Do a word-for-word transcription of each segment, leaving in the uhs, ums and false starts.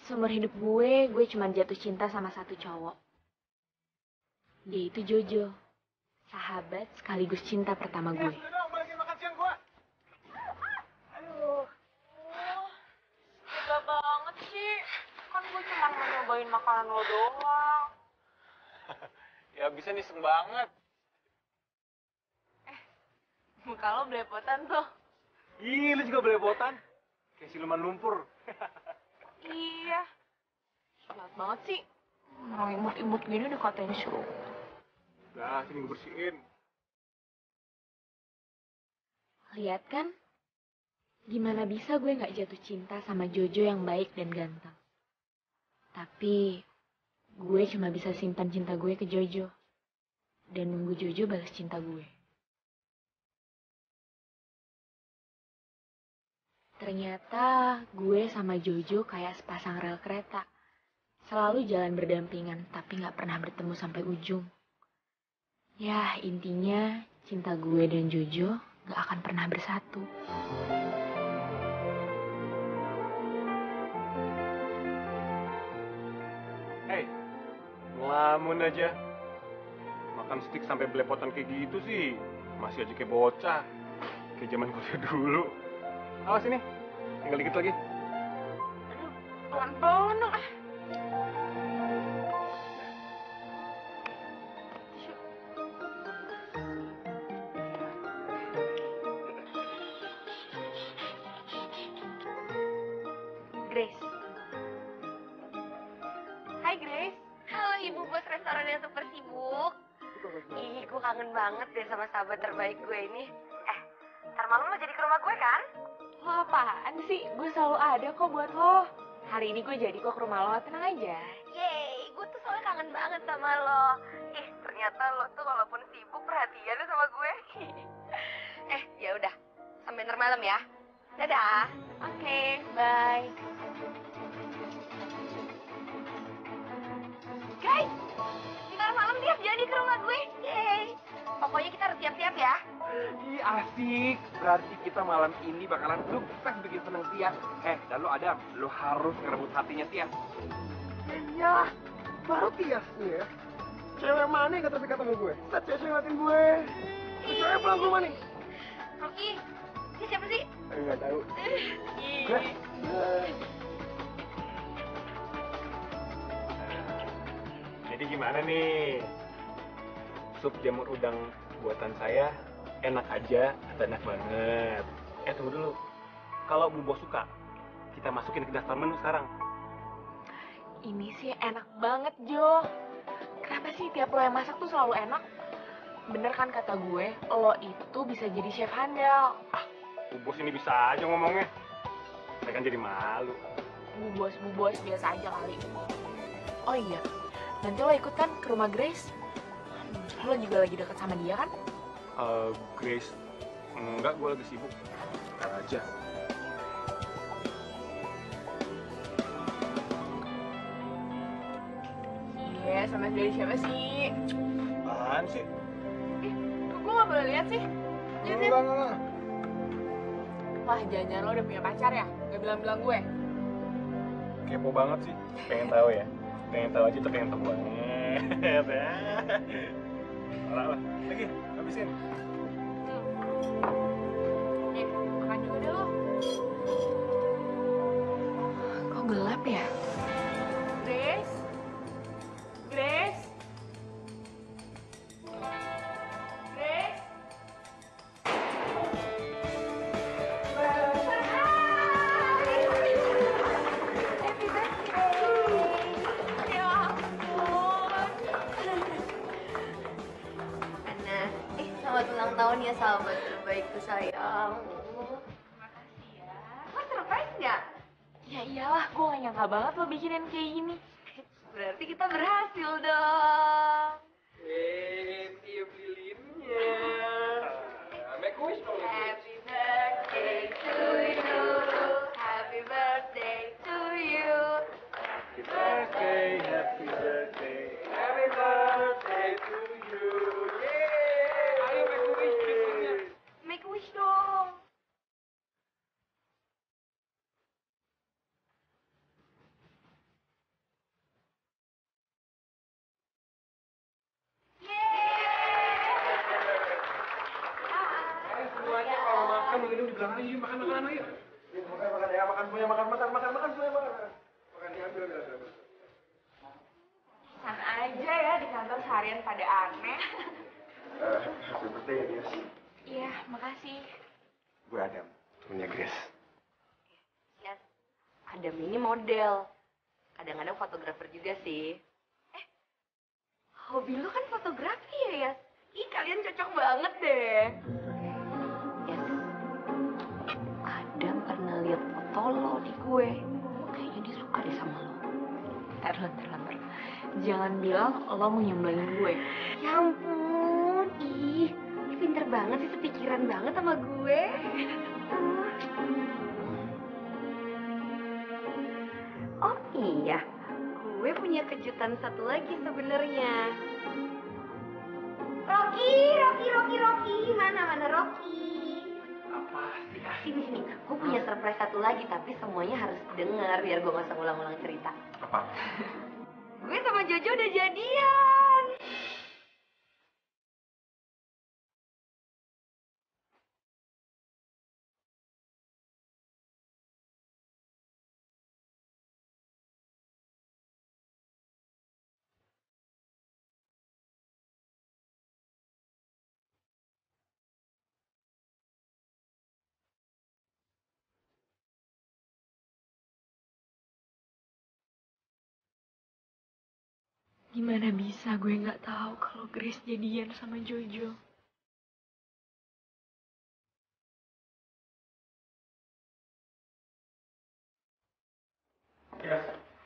Seumur hidup gue, gue cuma jatuh cinta sama satu cowok. Dia itu Jojo, sahabat sekaligus cinta pertama gue. Aduh, tega banget sih. Kan gue cuma mau nyobain makanan lo doang. Ya bisa niseng banget. Eh, muka lo belepotan tuh. Ih, lu juga belepotan. Kayak siluman lumpur. Iya. Selat banget sih. Orang imut-imut gini udah katanya suruh. Udah, sini gue bersihin. Lihat kan? Gimana bisa gue gak jatuh cinta sama Jojo yang baik dan ganteng. Tapi gue cuma bisa simpan cinta gue ke Jojo. Dan nunggu Jojo balas cinta gue. Ternyata gue sama Jojo kayak sepasang rel kereta. Selalu jalan berdampingan, tapi gak pernah bertemu sampai ujung. Ya, intinya cinta gue dan Jojo gak akan pernah bersatu. Hei, ngelamun aja. Makan stik sampai belepotan kayak gitu sih. Masih aja kayak bocah. Kayak zaman kuliah dulu. Awas ini, tinggal dikit lagi. Aduh, pelan-pelan dong. Ah. Grace. Hai Grace. Halo ibu bos restoran yang super sibuk. Ih, gue kangen banget deh sama sahabat terbaik gue ini. Eh, ntar malam lo jadi ke rumah gue kan? Lo apaan sih? Gue selalu ada kok buat lo. Hari ini gue jadi kok ke rumah lo, tenang aja. Yeay, gue tuh soalnya kangen banget sama lo. Ih, ternyata lo tuh walaupun sibuk perhatian sama gue. Eh, ya udah. Sampai ntar malam ya. Dadah. Oke, okay, bye. Guys, ntar malam tiap jadi ke rumah gue. Yeay. Pokoknya kita harus siap-siap ya. Ih, asik. Berarti kita malam ini bakalan sukses bikin seneng Tia. Eh, dan lo Adam, lo harus ngerebut hatinya Tia. Iya, baru Tias nih ya. Cewek mana yang gak terpikat sama gue? Set cewek ngeliatin gue. Cewek pulang ke rumah nih. Rocky, ini siapa sih? Eh, gak tahu. Ih. Jadi gimana nih? Sup jamur udang buatan saya enak aja atau enak banget? Eh tunggu dulu. Kalau Bu Bos suka, kita masukin ke daftar menu sekarang. Ini sih enak banget, Jo. Kenapa sih tiap lo yang masak tuh selalu enak? Bener kan kata gue, lo itu bisa jadi chef handal. Ah, Bu Bos ini bisa aja ngomongnya. Saya kan jadi malu. Bu bos, bu bos, biasa aja kali. Oh iya, nanti lo ikut kan ke rumah Grace? Lo juga lagi deket sama dia kan? Uh, Grace, enggak, gue lagi sibuk. Ntar aja. Iya, sama dari siapa sih? Apaan sih? Eh, kok gue gak boleh lihat sih? Lihat sih. Enggak, enggak, enggak. Wah, jangan-jangan lo udah punya pacar ya? Gak bilang-bilang gue. Kepo banget sih. Pengen tahu ya? Pengen tahu aja tuh pengen tahu banget ya. Alah lah, lagi, habisin. Eh, makan juga deh lo. Kok gelap ya? Grace? Grace? Grace? Happy birthday. Ya ampun. Ana, eh selamat ulang tahun ya sahabat terbaikku sayang. Makasih ya. Lo surprise nggak? Ya iyalah, gue gak nyangka banget lo bikinin kayak gini. Berarti kita berhasil dong. Eh, tiup lilinnya. Make wish dong. Happy birthday to you. Happy birthday to you. Happy birthday, happy birthday. Happy birthday to you. Yeay. Ayo make wish lilinnya. Make a wish dong. makan makan di belakang aja, makan makanan aja. Makan makan ya, makan semuanya, makan makan makan makan semuanya makan. Makan diambil ambil ambil. San aja ya di kantor seharian pada aneh. Eh, happy birthday ya, Grace. Iya, makasih. Gue Adam, temennya Grace. Yes, Adam ini model. Kadang-kadang fotografer juga sih. Eh, hobi lu kan fotografi ya, Yas? Ih, kalian cocok banget deh. Yes, Adam pernah lihat foto lo di gue. Kayaknya dia suka deh sama lo. Ntar lo, ntar lo, ntar lo. Jangan bilang lo mau nyemblangin gue. Ya ampun, ih, dia pinter banget sih, sepikiran banget sama gue. Oh iya, gue punya kejutan satu lagi sebenarnya. Rocky, Rocky, Rocky, Rocky, mana mana Rocky? Apa sih? Sini sini, gue punya surprise satu lagi, tapi semuanya harus dengar biar gue gak usah ulang-ulang cerita. Apa? Gue sama Jojo udah jadian. Gimana bisa gue nggak tahu kalau Grace jadian sama Jojo? Yes.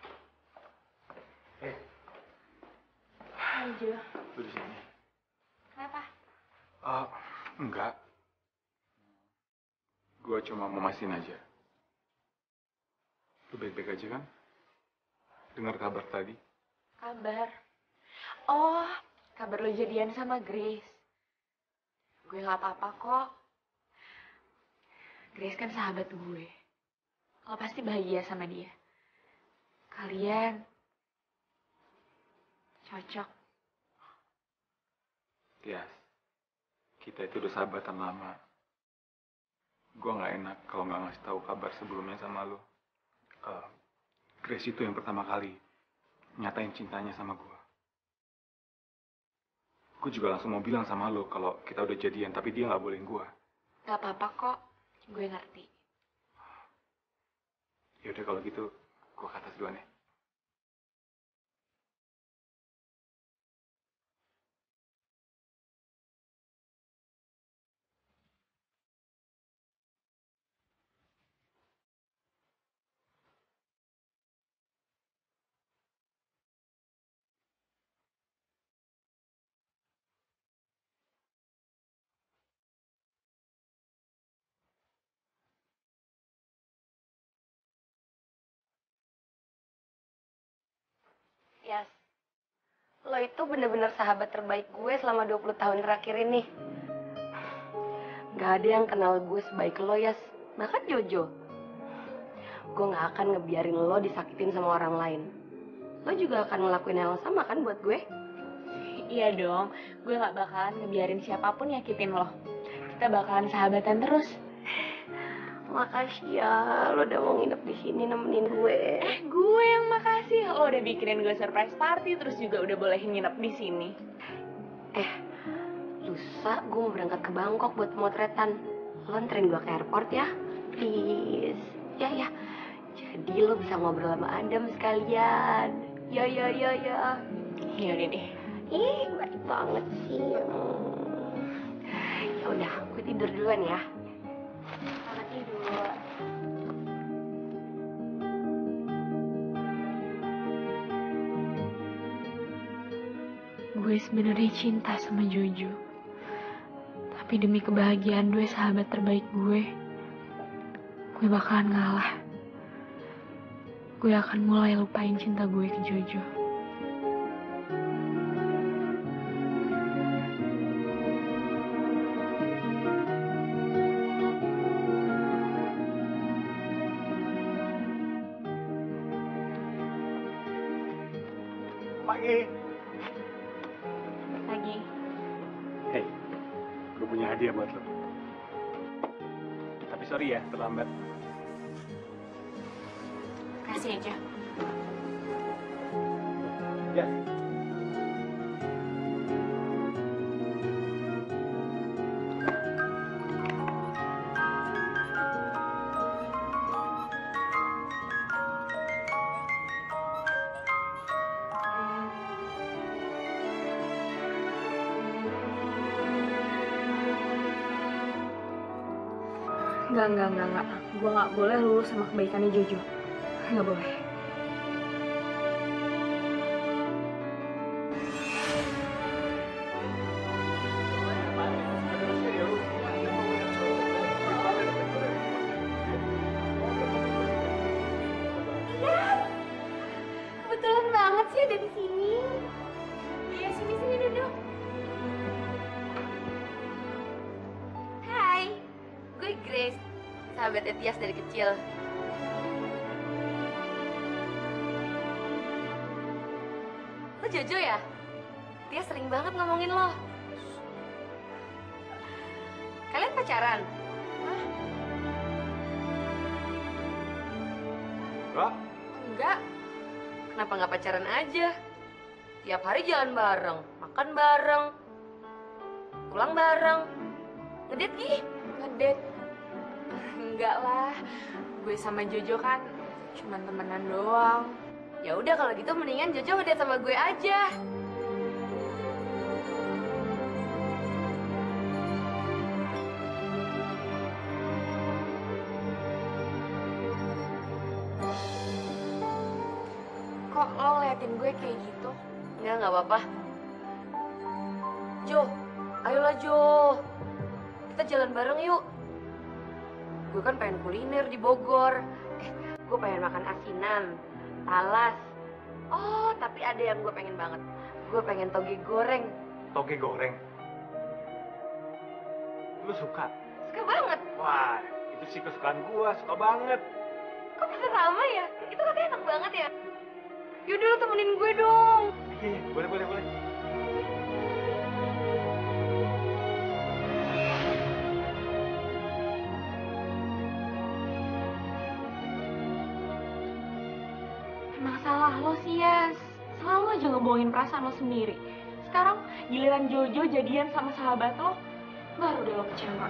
Eh, Jojo, Lu di sini? kenapa? Ah, enggak. Gue cuma mau mastiin aja. Lu baik-baik aja kan? Dengar kabar tadi? Kabar? Oh, kabar lo jadian sama Grace. Gue nggak apa-apa kok. Grace kan sahabat gue. Lo pasti bahagia sama dia. Kalian cocok. Ya, kita itu udah sahabatan lama. Gue nggak enak kalau nggak ngasih tahu kabar sebelumnya sama lo. Uh, Grace itu yang pertama kali nyatain cintanya sama gue. Gue juga langsung mau bilang sama lo kalau kita udah jadian, tapi dia nggak bolehin gue. Gak apa-apa kok. Gue ngerti. Yaudah kalau gitu, gue ke atas duluan ya. Yas, lo itu bener-bener sahabat terbaik gue selama dua puluh tahun terakhir ini. Gak ada yang kenal gue sebaik lo, Yas. Bahkan Jojo. Gue gak akan ngebiarin lo disakitin sama orang lain. Lo juga akan ngelakuin hal yang sama kan buat gue? Iya dong. Gue gak bakalan ngebiarin siapapun nyakitin lo. Kita bakalan sahabatan terus. Makasih ya, lo udah mau nginep di sini nemenin gue. Eh, gue yang makasih. Lo udah bikinin gue surprise party, terus juga udah bolehin nginep di sini. Eh, lusa gue mau berangkat ke Bangkok buat pemotretan. Lo anterin gue ke airport ya, please. Ya ya. Jadi lo bisa ngobrol sama Adam sekalian. Ya ya ya ya. Ya udah deh. Ih, baik banget sih. Hmm. Ya udah, gue tidur duluan ya. Selamat tidur. Gue sebenarnya cinta sama Jojo. Tapi demi kebahagiaan gue, sahabat terbaik gue, gue bakalan ngalah. Gue akan mulai lupain cinta gue ke Jojo. pagi. Lagi. Hei, gue punya hadiah buat lo. sorry ya terlambat. Kasih aja. Ya. Enggak, enggak, enggak, enggak. Gue nggak boleh lulus sama kebaikannya Jojo. Nggak boleh. Kebetulan banget sih ada di sini. Iya, sini sini duduk. Hai, gue Grace, sahabatnya Tias dari kecil. Lo Jojo ya? Tias sering banget ngomongin lo. Kalian pacaran? Hah? Enggak. Enggak. Kenapa nggak pacaran aja? Tiap hari jalan bareng, makan bareng, pulang bareng. Ngedate gih? Ngedate? Enggak lah. Gue sama Jojo kan cuma temenan doang. Ya udah kalau gitu mendingan Jojo ngedate sama gue aja. Kok lo ngeliatin gue kayak gitu? Enggak, nggak apa-apa. Jo, ayolah Jo. Kita jalan bareng yuk. Gue kan pengen kuliner di Bogor. Eh, gue pengen makan asinan, talas. Oh, tapi ada yang gue pengen banget. Gue pengen toge goreng. Toge goreng. Lu suka? Suka banget. Wah, itu sih kesukaan gua, suka banget. Kok bisa sama ya? Itu katanya enak banget ya. Yaudah lu temenin gue dong. Iya, boleh, boleh, boleh. Emang salah lo sih, Yas. Selalu aja ngebohongin perasaan lo sendiri. Sekarang giliran Jojo jadian sama sahabat lo, baru deh lo kecewa.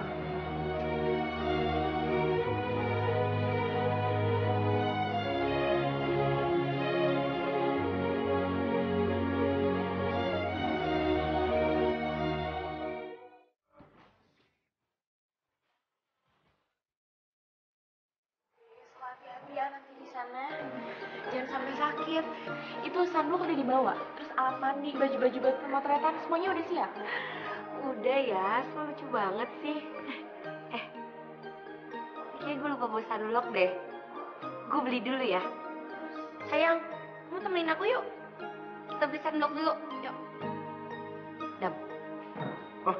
Hati-hati ya nanti di sana. Jangan sampai sakit. Itu sunblock udah dibawa. Terus alat mandi, baju-baju buat pemotretan semuanya udah siap. Udah ya, lo lucu banget sih. Eh, kayaknya gue lupa bawa sunblock deh. Gue beli dulu ya. Sayang, kamu temenin aku yuk. Kita beli sunblock dulu. Yuk. Dam. Oh.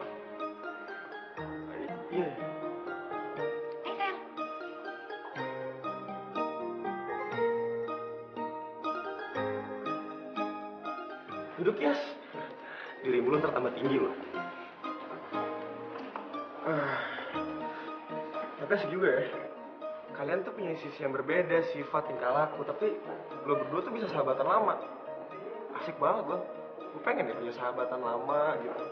Iya. Eh, sayang. Duduk, Yas. Dirimu lu ntar tambah tinggi loh. Ah, tapi asik juga ya. Kalian tuh punya sisi yang berbeda, sifat, tingkah laku, tapi lo berdua tuh bisa sahabatan lama. Asik banget loh. Gue pengen ya punya sahabatan lama gitu.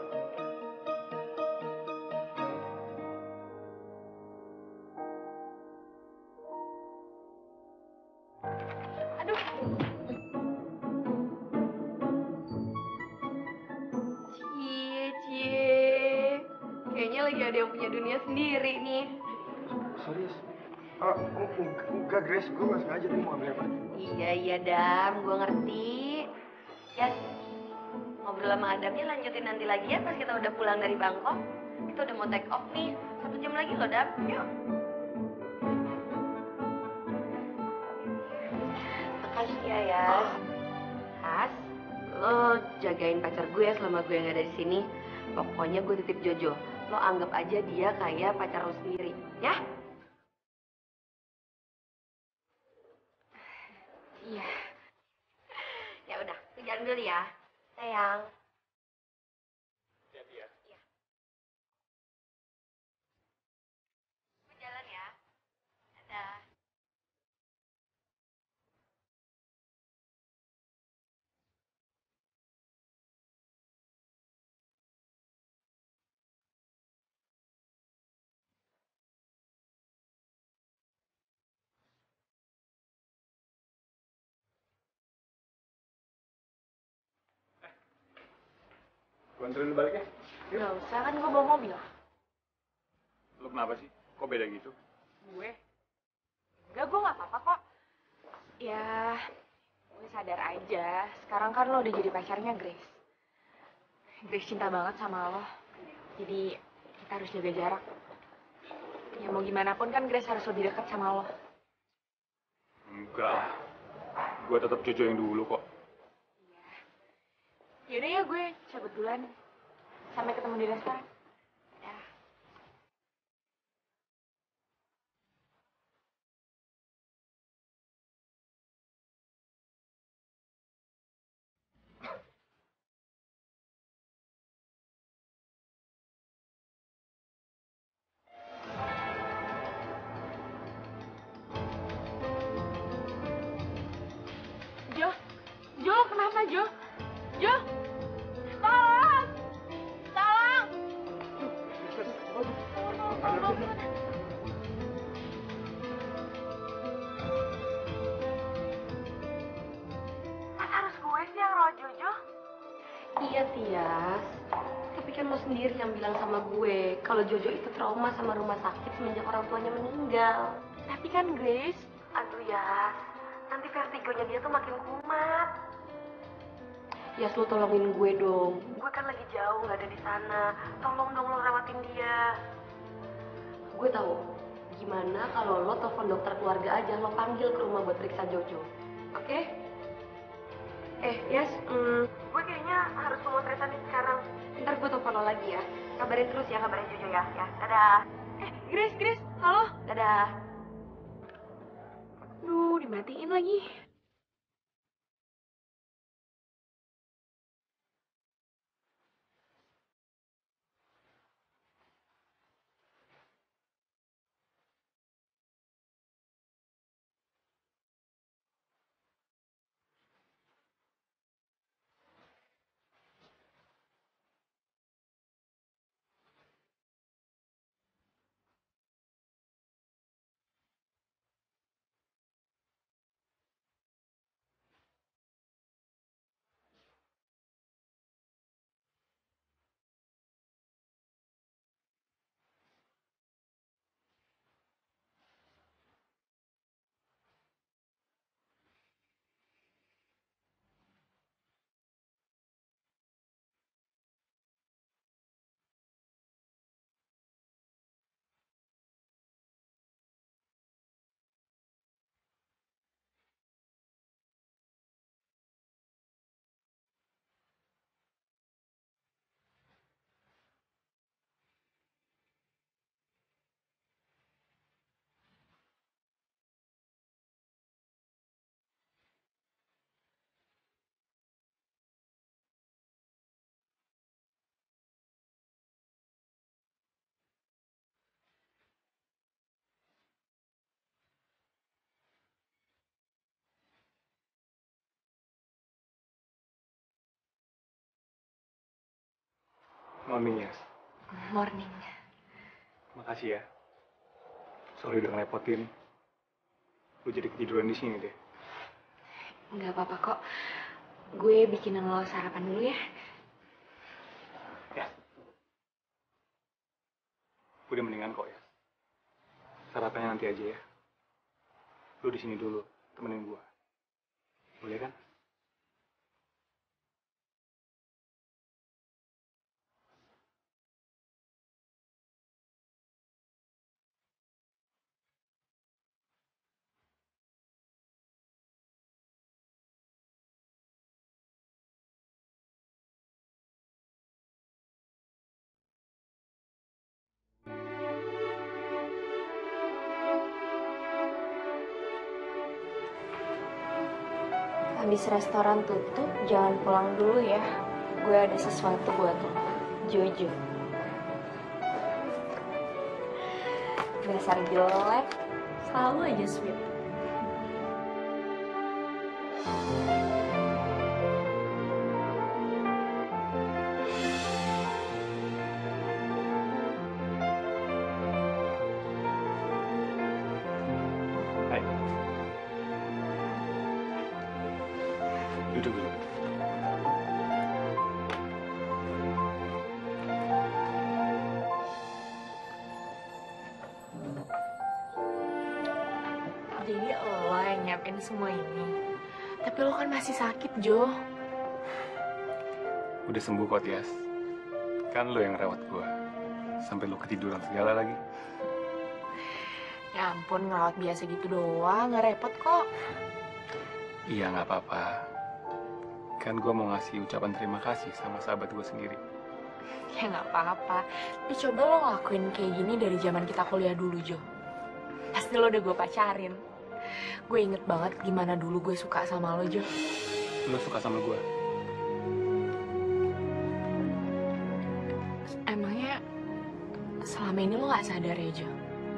Aduh. Cie, cie. Kayaknya lagi ada yang punya dunia sendiri nih. Sorry, Yas. Oh, enggak, enggak, Grace. Gue gak sengaja tadi mau ambil apa. Iya, iya, Dam. Gue ngerti. Ya, ngobrol sama Adamnya lanjutin nanti lagi ya pas kita udah pulang dari Bangkok. Kita udah mau take off nih. Satu jam lagi loh, Dam. Yuk. Makasih ya, Yas. Has, lo jagain pacar gue ya selama gue nggak ada di sini. Pokoknya gue titip Jojo. Lo anggap aja dia kayak pacar lo sendiri, ya? Iya. Ya udah, gue jalan dulu ya, sayang. Jadi ya. Gue jalan ya. Gue anterin lu balik ya. Gak usah, kan gue bawa mobil. Lu kenapa sih? Kok beda gitu? Gue? Enggak, gue gak apa-apa kok. Ya, gue sadar aja. Sekarang kan lo udah jadi pacarnya Grace. Grace cinta banget sama lo. Jadi, kita harus jaga jarak. Ya mau gimana pun kan Grace harus lebih dekat sama lo. Enggak lah. Gue tetap Jojo yang dulu kok. Yaudah ya, gue cabut duluan. Sampai ketemu di restoran. Ya. Jo, Jo, kenapa Jo? Jo, tolong, tolong. Tolong, tolong. Masa harus gue sih yang rawat Jojo? Iya, Tias. Tapi kan lo sendiri yang bilang sama gue kalau Jojo itu trauma sama rumah sakit semenjak orang tuanya meninggal. Tapi kan Grace, Aduh, Yas. Nanti vertigonya dia tuh makin kumat. Yas, lo tolongin gue dong. Gue kan lagi jauh, nggak ada di sana. Tolong dong lo rawatin dia. Gue tahu. Gimana kalau lo telepon dokter keluarga aja, lo panggil ke rumah buat periksa Jojo. Oke? Eh, Yas, hmm, gue kayaknya harus pemotretan nih sekarang. Ntar gue telepon lo lagi ya. Kabarin terus ya, kabarin Jojo ya. Ya, dadah. eh Grace, Grace, halo? Dadah. Duh, dimatiin lagi. Morning, Yas. Morning. Makasih ya. Sorry udah ngerepotin. Lu jadi ketiduran di sini deh. Nggak apa-apa kok. Gue bikinin lo sarapan dulu ya. Ya. Udah mendingan kok ya. Sarapannya nanti aja ya. Lu di sini dulu, temenin gua. Boleh kan? Habis restoran tutup, jangan pulang dulu ya. Gue ada sesuatu buat lo. Jojo. Dasar jelek, selalu aja sweet. Hai. Duduk dulu. Jadi lo yang nyiapin semua ini. Tapi lo kan masih sakit, Jo. Udah sembuh kok, Tias. Kan lo yang rawat gua. Sampai lo ketiduran segala lagi. Ya ampun, ngerawat biasa gitu doang, nggak repot kok. Iya, nggak apa-apa. Kan gua mau ngasih ucapan terima kasih sama sahabat gua sendiri. Ya nggak apa-apa. Tapi coba lo ngelakuin kayak gini dari zaman kita kuliah dulu, Jo. Pasti lo udah gue pacarin. Gue inget banget gimana dulu gue suka sama lo, Jo. Lo suka sama gua? Emangnya selama ini lo nggak sadar ya, Jo?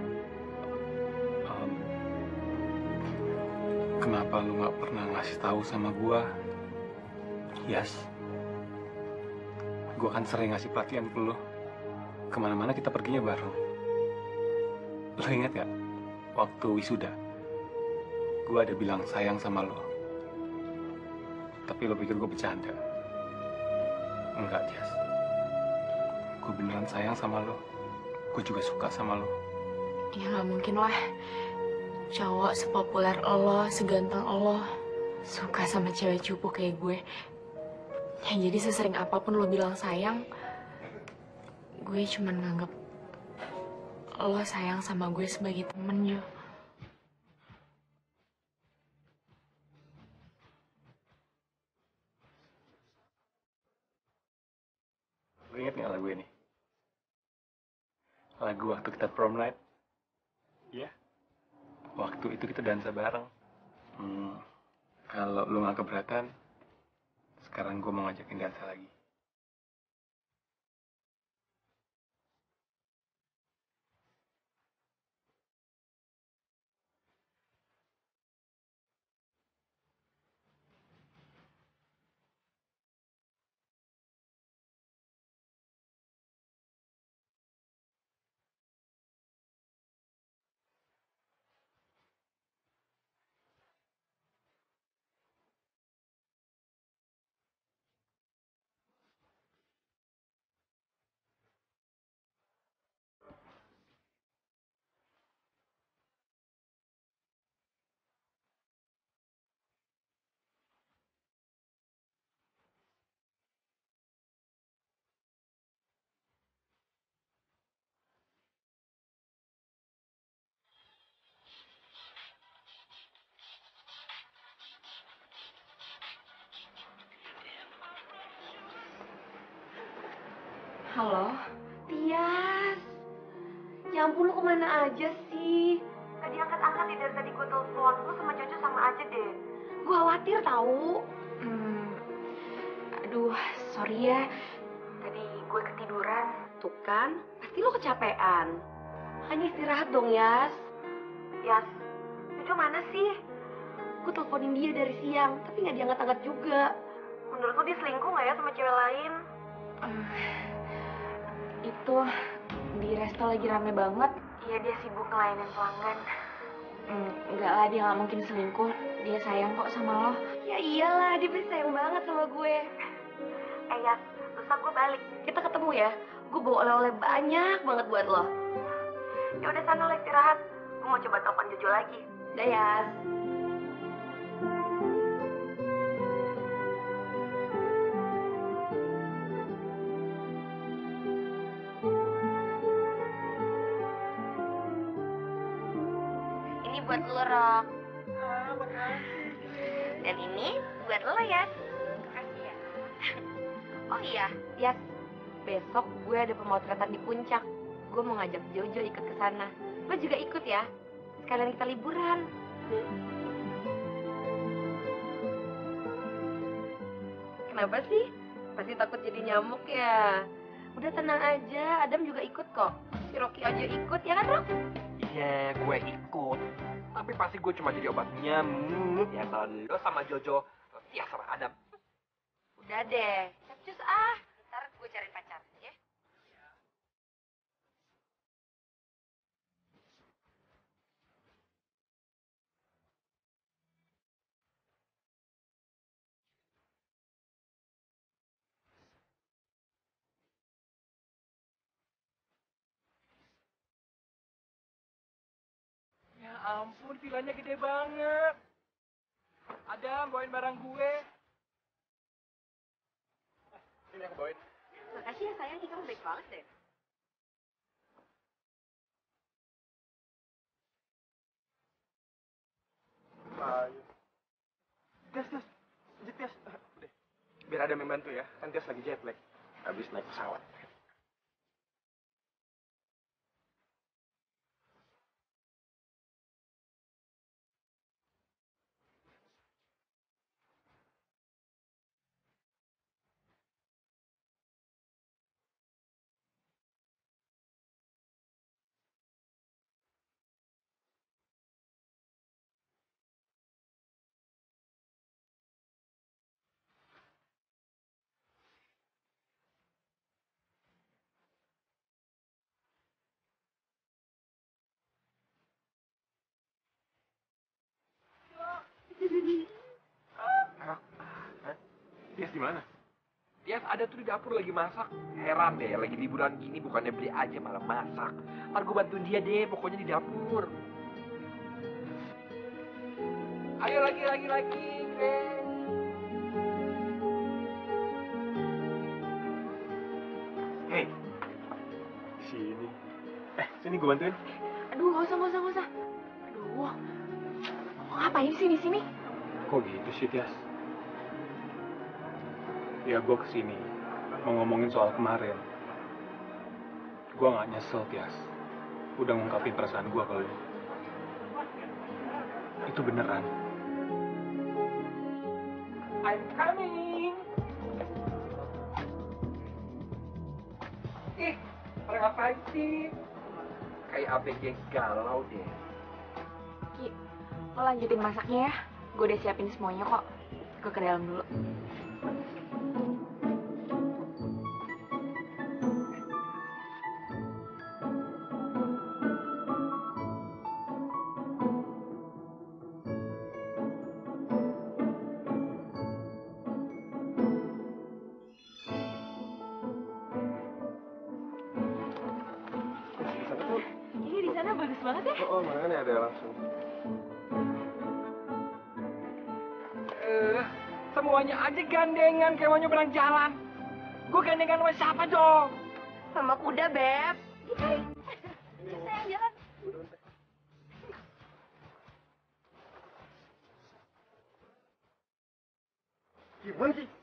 Um, kenapa lo nggak pernah ngasih tahu sama gua? Yas. Gue kan sering ngasih perhatian ke lo. Kemana-mana kita perginya bareng. Lo ingat gak? Waktu wisuda. Gue ada bilang sayang sama lo. Tapi lo pikir gue bercanda. Enggak, Jas. Gue beneran sayang sama lo. Gue juga suka sama lo. Ya nggak mungkin lah. Cowok sepopuler lo, seganteng lo, suka sama cewek cupu kayak gue. Ya jadi sesering apapun lo bilang sayang, gue cuman nganggep lo sayang sama gue sebagai temen, Jo. Lo inget gak lagu ini? Lagu waktu kita prom night. Iya. Waktu itu kita dansa bareng. Hmm, kalau lo gak keberatan, sekarang gue mau ngajakin dansa lagi. Halo? Tias. Ya ampun, lu kemana aja sih? Gak diangkat-angkat nih dari tadi gue telepon. Lu sama Jojo sama aja deh. Gue khawatir tahu. Hmm, aduh, sorry ya. Tadi gue ketiduran. Tuh kan, pasti lu kecapean. Makanya istirahat dong, Yas. Yas, Jojo mana sih? Gue teleponin dia dari siang, tapi gak diangkat-angkat juga. Menurut lu dia selingkuh gak ya sama cewek lain? Eh, itu di resto lagi rame banget. Iya, dia sibuk ngelayanin pelanggan. Hmm, enggak lah, dia nggak mungkin selingkuh. Dia sayang kok sama lo. Ya iyalah, dia pasti sayang banget sama gue. Eh Yas, lusa gue balik. Kita ketemu ya. Gue bawa oleh-oleh banyak banget buat lo. Ya udah sana lo istirahat. Gue mau coba telepon Jojo lagi. Dah Yas. Ini buat lo, Rok. Ah, makasih. Dan ini buat lo, Yas. Makasih ya. Oh iya, Yas. Besok gue ada pemotretan di puncak. Gue mau ngajak Jojo ikut ke sana. Lo juga ikut ya. Sekalian kita liburan. Kenapa sih? Pasti takut jadi nyamuk ya. Udah tenang aja, Adam juga ikut kok. Si Rocky aja ikut, ya kan, Rok? Iya, gue ikut. Tapi pasti gue cuma jadi obat nyamuk. Ya kalau lo sama Jojo, ya sama Adam. Udah deh, capcus ah. Ntar gue cariin pacar, ya. Ya ampun, villanya gede banget. Adam, bawain barang gue. Ini aku bawain. Makasih ya sayang, kamu baik banget deh. Ayo. Tes, tes. Lanjut, tes. Udah. Biar ada yang bantu ya. Kan Tes lagi jet lag. Habis naik pesawat. Tias di mana? Tias ada tuh di dapur lagi masak. Heran deh, lagi liburan gini bukannya beli aja malah masak. Ntar gue bantuin dia deh, pokoknya di dapur. Ayo lagi, lagi, lagi, Grace. Hei. Sini. Eh, sini gue bantuin. Aduh, gak usah, gak usah, gak usah. Aduh, mau ngapain sih di sini? Kok gitu sih, Tias? Ya, gue kesini mau ngomongin soal kemarin. Gue gak nyesel, Tias. Udah ngungkapin perasaan gue ke lu. Itu beneran. I'm coming. Ih, pada ngapain sih? Kayak A B G galau deh. Ki, lo lanjutin masaknya ya. Gue udah siapin semuanya kok. Gue ke dalam dulu. Tes, di sana tuh. Ini di sana bagus banget ya. Oh, oh makanya ada langsung. Eh, semuanya aja gandengan kayak mau nyebrang jalan. Gue gandengan sama siapa dong? Sama kuda, Beb. Sayang, jalan. Gimana sih?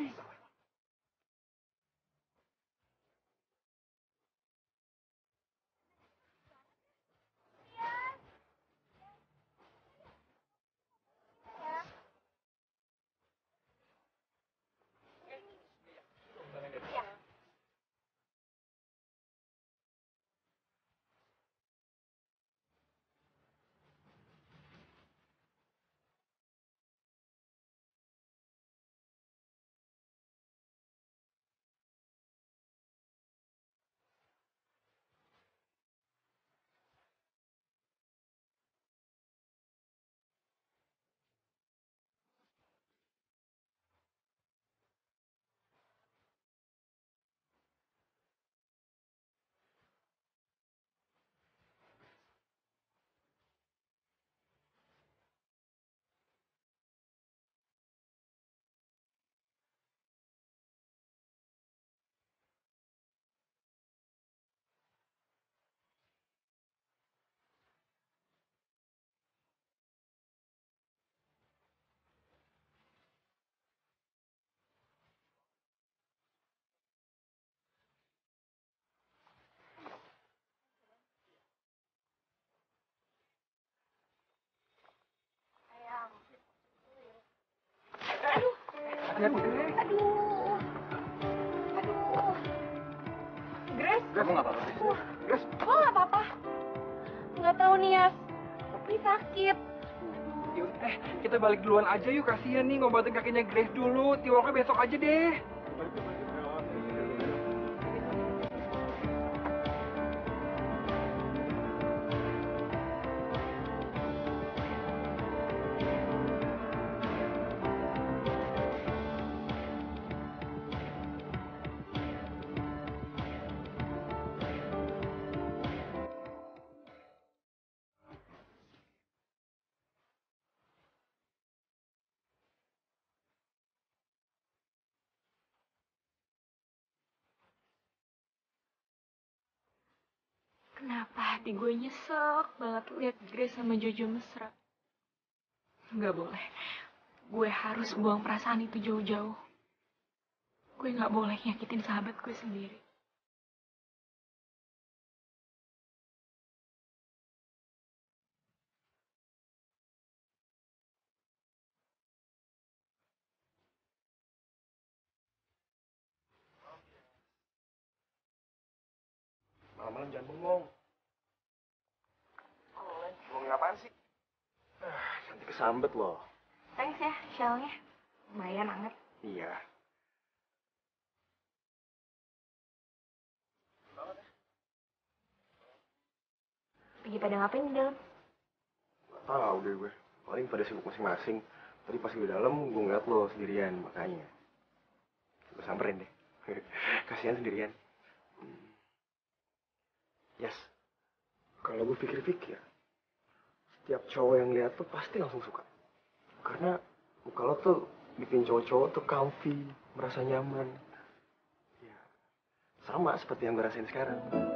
Aduh, Aduh. Aduh. Grace, Kamu gak apa-apa sih? Grace, Oh, gak apa-apa. Nggak tahu nih ya. Tapi sakit. yaudah, eh, kita balik duluan aja yuk, kasihan nih ngobatin kakinya Grace dulu. Tiwoknya besok aja deh. kenapa hati gue nyesek banget lihat Grace sama Jojo mesra. Nggak boleh. Gue harus buang perasaan itu jauh-jauh. Gue nggak boleh nyakitin sahabat gue sendiri. Malam-malam jangan bengong. Bengong apaan sih? Ah, nanti kesambet loh. Thanks ya, shellnya. Lumayan anget. Iya. Lagi pada ngapain di dalam? Gak tau deh gue. Paling pada sibuk masing-masing. Tadi pas gue dalam, gue ngeliat lo sendirian, makanya. Gue samperin deh. Kasihan sendirian. Hmm. Yes. Kalau gue pikir-pikir, setiap cowok yang lihat tuh pasti langsung suka. Karena muka lo tuh bikin cowok-cowok tuh comfy, merasa nyaman. Ya, sama seperti yang gue rasain sekarang.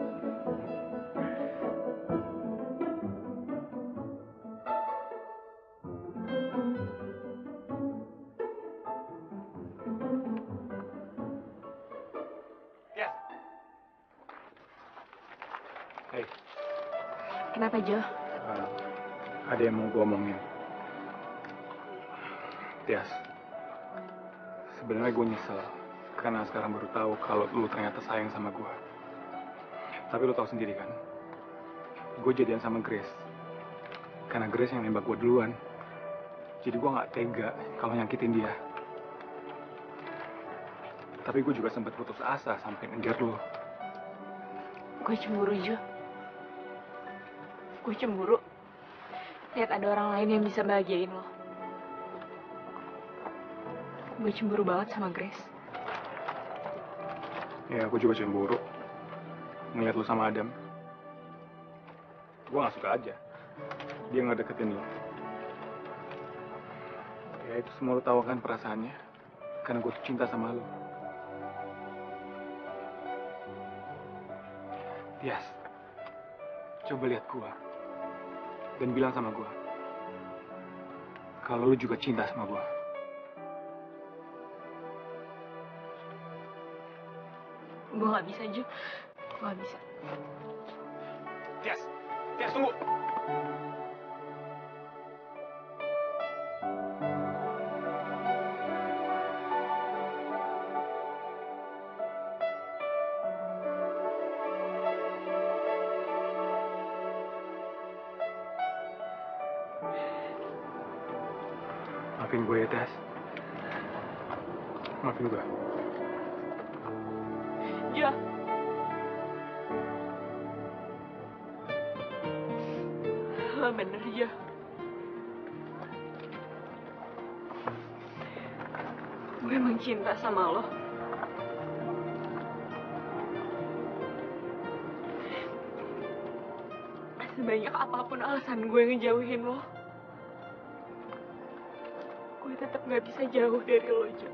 Yes. Hey, Kenapa, Jo? Uh, ada yang mau gue omongin. Tias, sebenarnya gue nyesel karena sekarang baru tahu kalau lu ternyata sayang sama gue. Tapi lu tahu sendiri kan, gue jadian sama Grace karena Grace yang nembak gue duluan. Jadi gue nggak tega kalau nyakitin dia. Tapi gue juga sempat putus asa sampai ngejar lu. Gue cemburu, Jo. Gue cemburu. Lihat ada orang lain yang bisa bahagiain lo. Gue cemburu banget sama Grace. Ya, gue juga cemburu ngeliat lu sama Adam. Gue gak suka aja dia ngedeketin lu. Ya itu semua lu tahu kan perasaannya. Karena gue tuh cinta sama lu. Tias, coba lihat gue dan bilang sama gue kalau lu juga cinta sama gue. Gue gak bisa, Jo. Gue gak bisa. Tias, Tias tunggu. Maafin gue ya, Tias. Maafin gue. Jo. Lo bener, Jo. Gue emang cinta sama lo. Sebanyak apapun alasan gue ngejauhin lo, gue tetap gak bisa jauh dari lo, Jo.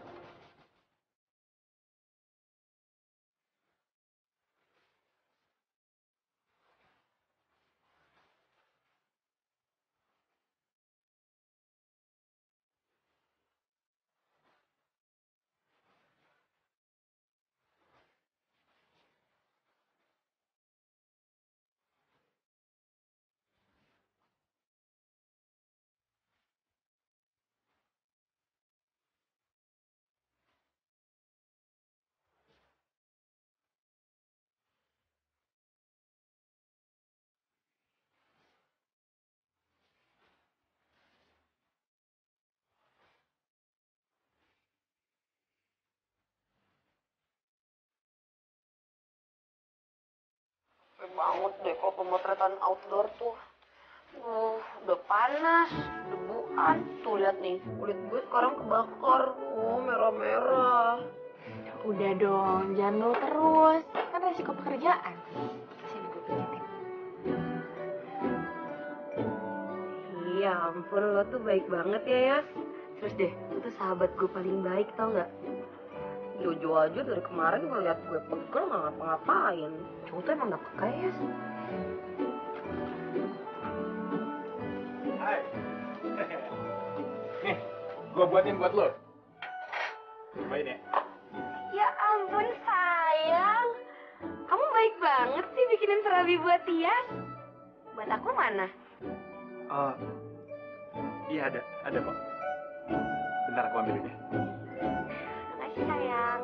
Capek banget deh kalau pemotretan outdoor tuh. Uh, udah panas, debuan. Tuh lihat nih, kulit gue sekarang kebakar. Oh, merah-merah. Udah dong, jangan ngeluh terus. Kan resiko pekerjaan. Sini gue pijitin. Iya ampun, lo tuh baik banget ya, Yas. Terus deh, lo tuh sahabat gue paling baik, tau gak? Jojo aja dari kemarin ngeliat gue pegel gak ngapa-ngapain. Cowok tuh emang gak peka, Yas. Hai. Nih, gua buatin buat lo. Cobain ya. Ya ampun sayang, kamu baik banget sih bikinin serabi buat Tias. Buat aku mana? Oh, iya ada, ada kok. Bentar aku ambilin ya. Makasih sayang.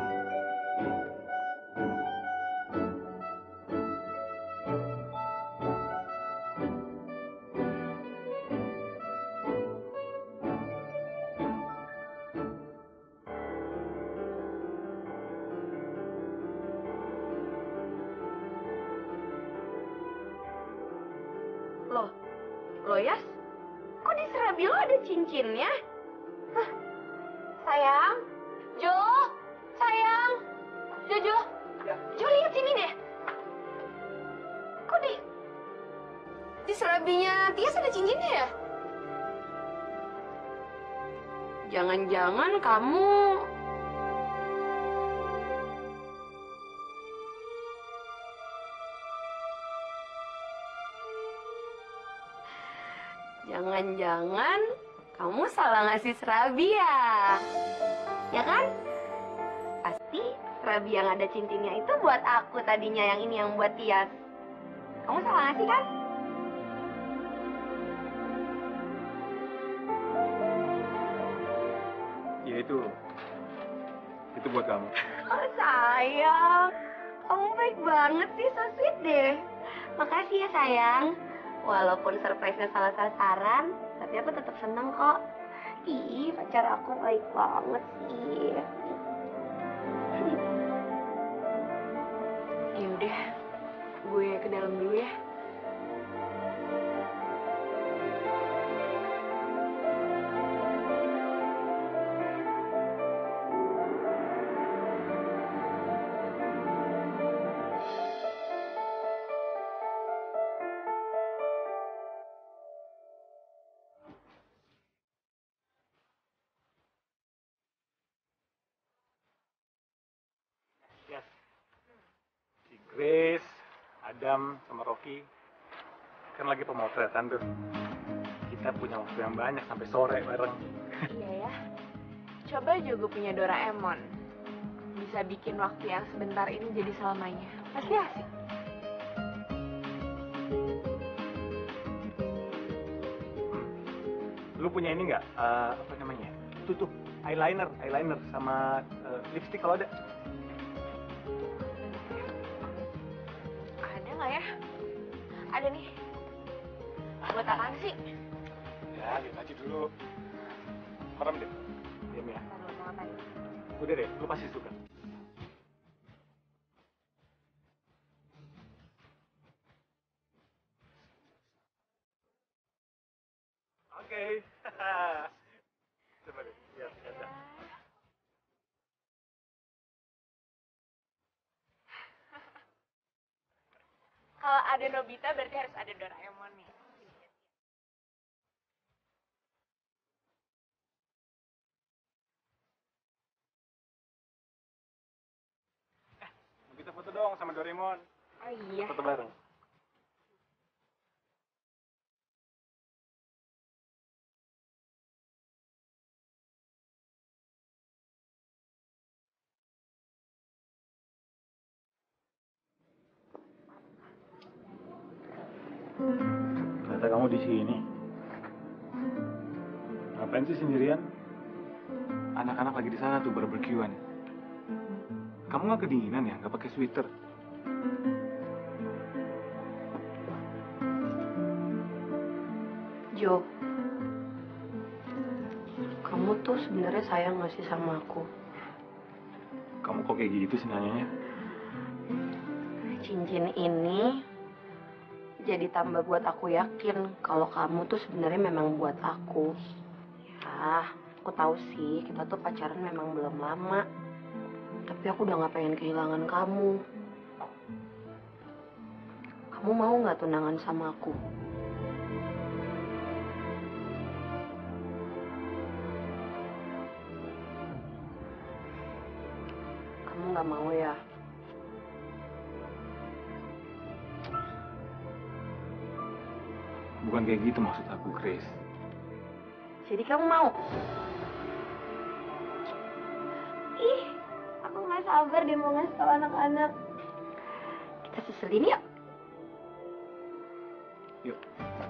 Loh, loh Yas, kok di serabi lo ada cincinnya? Hah, sayang, Jo, sayang, Jojo, Jo lihat sini deh. Kok di di serabinya Tias ada cincinnya ya? Jangan-jangan kamu Jangan-jangan kamu salah ngasih serabi ya? Ya kan? Pasti serabi yang ada cincinnya itu buat aku tadinya, yang ini yang buat Tias. Kamu salah ngasih kan? Ya itu. Itu buat kamu. Oh sayang, kamu baik banget sih, so sweet deh. Makasih ya sayang. Walaupun surprise-nya salah sasaran, tapi aku tetap seneng kok. Ih, pacar aku baik banget sih. Ya udah, gue ke dalam dulu ya. Yes. Si Grace, Adam, sama Rocky kan lagi pemotretan tuh. Kita punya waktu yang banyak sampai sore bareng. Iya ya. Coba aja gue punya Doraemon. Bisa bikin waktu yang sebentar ini jadi selamanya. Pasti asik. Lu punya ini nggak? Eh, apa namanya? Tuh tuh, eyeliner, eyeliner sama eh, lipstick kalau ada. Ada nggak ya? Ada nih. Buat apaan sih? Ya, lihat aja dulu. Merem deh. Diam ya. Ntar lu mau ngapain? Udah deh, lu pasti suka. Oke. Coba deh, lihat kaca. Kalau ada Nobita berarti harus ada Doraemon nih. Kita foto dong sama Doraemon. Oh iya. Foto bareng. Ternyata kamu di sini. Ngapain sih sendirian? Anak-anak lagi di sana tuh barbekyuan. Kamu nggak kedinginan ya? Nggak pakai sweater? Jo, kamu tuh sebenarnya sayang gak sih sama aku? Kamu kok kayak gitu sih nanyanya? Cincin ini jadi tambah buat aku yakin kalau kamu tuh sebenarnya memang buat aku. Ya, aku tahu sih kita tuh pacaran memang belum lama. Tapi aku udah gak pengen kehilangan kamu. Kamu mau gak tunangan sama aku? Kamu gak mau ya? Bukan kayak gitu maksud aku, Grace. Jadi kamu mau? Ih, aku nggak sabar deh mau ngasih tau anak-anak. Kita susulin yuk. Yuk.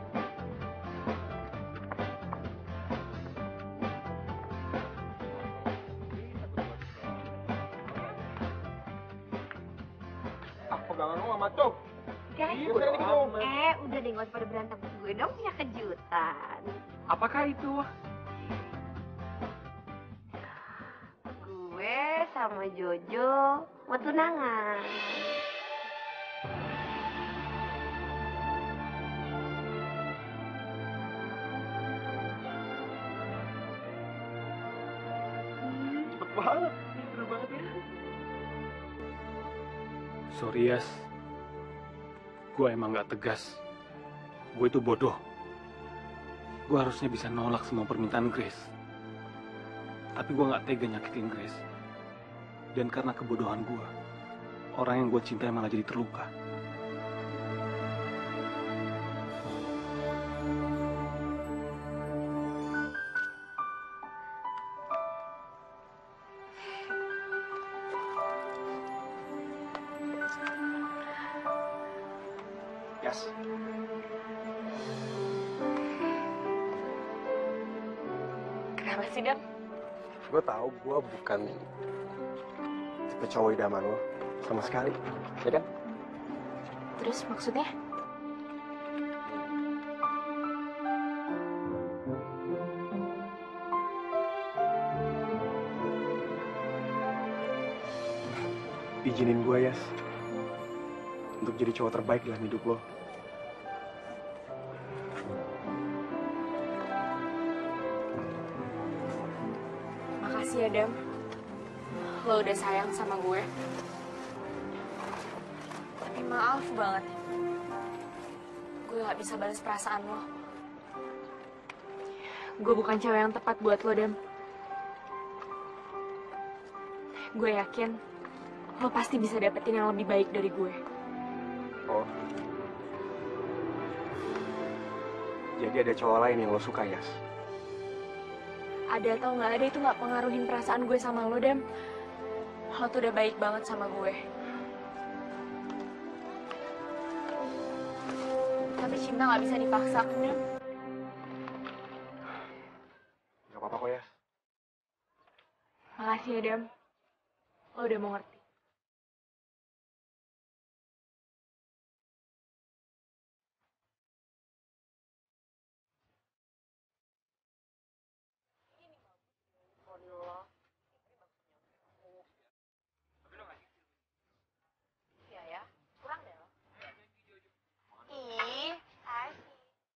Ah, pegangan lu sama tuh. Guys, Iya, bener nih, Bang. eh udah deh nggak usah pada berantem. Gue dong punya kejutan. Apakah itu? Gue sama Jojo mau tunangan. Cepet banget. Seru banget ya. Sorry, Yas. Gue emang gak tegas. Gue itu bodoh. Gue harusnya bisa nolak semua permintaan Grace. Tapi gue gak tega nyakitin Grace. Dan karena kebodohan gue, orang yang gue cintai malah jadi terluka. Yas. Kenapa sih, Dam? Gue tahu gue bukan tipe cowok idaman lo sama sekali, ya kan? Terus maksudnya? Izinin gue, Yas, untuk jadi cowok terbaik dalam hidup lo. Makasih ya, Dam. Lo udah sayang sama gue. Tapi maaf banget. Gue gak bisa balas perasaan lo. Gue bukan cewek yang tepat buat lo, Dam. Gue yakin lo pasti bisa dapetin yang lebih baik dari gue. Oh. Jadi ada cowok lain yang lo suka, Yas? Ada atau nggak ada itu nggak pengaruhin perasaan gue sama lo, Dam. Lo tuh udah baik banget sama gue. Tapi cinta nggak bisa dipaksa, Dam. Gak apa-apa kok, Yas. Makasih ya, Dam. Lo udah mau ngerti. Iya ya, kurang deh lo. Ih, asik.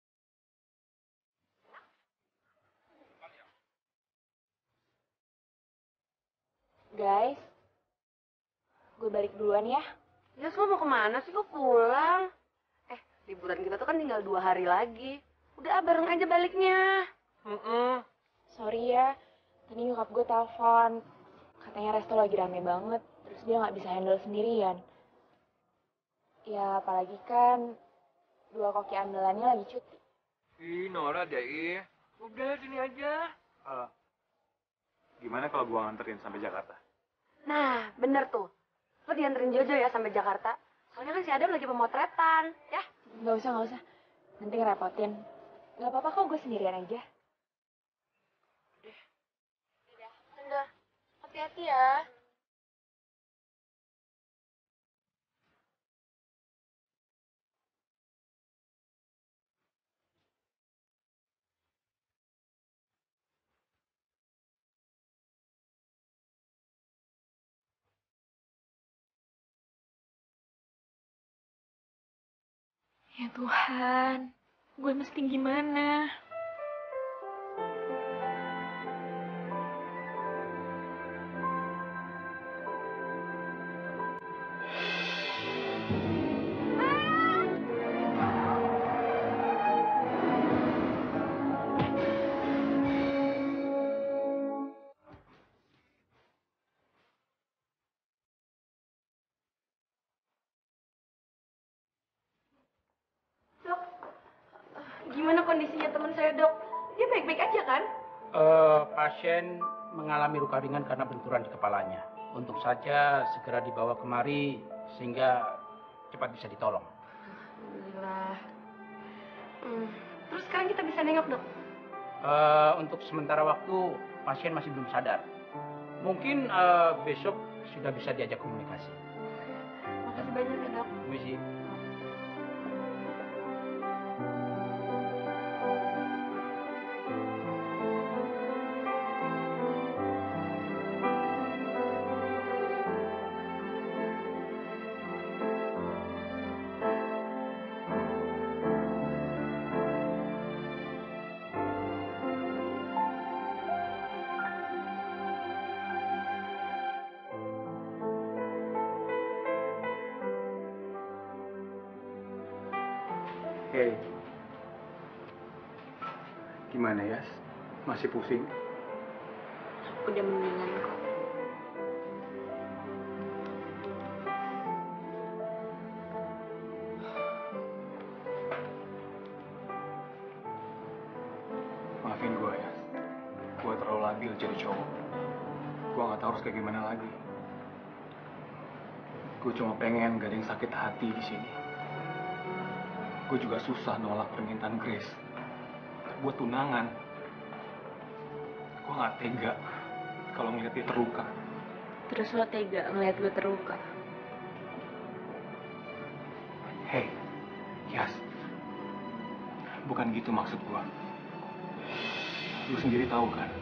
Guys, gue balik duluan ya. Yas, lo mau kemana sih? Kok pulang? Eh, liburan kita tuh kan tinggal dua hari lagi. Udah bareng aja baliknya. Mm-mm. Sorry ya, tadi nyokap gue telepon. Katanya resto lagi rame banget, terus dia nggak bisa handle sendirian. Ya, apalagi kan dua koki andalannya lagi cuti. Ih, Nora deh, ih. Udah, sini aja. Uh, gimana kalau gue nganterin sampai Jakarta? Nah, bener tuh. Lo dianterin Jojo ya sampai Jakarta. Soalnya kan si Adam lagi pemotretan, ya? Nggak usah, nggak usah. Nanti ngerepotin. Nggak apa-apa kok, gue sendirian aja. Udah, udah. Hati-hati ya. Ya Tuhan, gue mesti gimana? saya, Dok? Dia baik-baik aja kan? Eh, pasien mengalami luka ringan karena benturan di kepalanya. Untuk saja segera dibawa kemari sehingga cepat bisa ditolong. Alhamdulillah. Hmm. Terus sekarang kita bisa nengok, Dok? Eh, untuk sementara waktu pasien masih belum sadar. Mungkin eh, besok sudah bisa diajak komunikasi. Makasih banyak ya, Dok. Permisi. Hei, gimana ya? Masih pusing? Udah mendingan kok. Maafin gue ya, gue terlalu labil jadi cowok. Gue nggak tahu harus kayak gimana lagi. Gue cuma pengen gak ada yang sakit hati di sini. Gue juga susah nolak permintaan Grace buat tunangan. Gue nggak tega kalau ngeliat dia terluka. Terus lo tega ngeliat gue terluka? Hei, Yas, bukan gitu maksud gue. Lu sendiri tahu kan,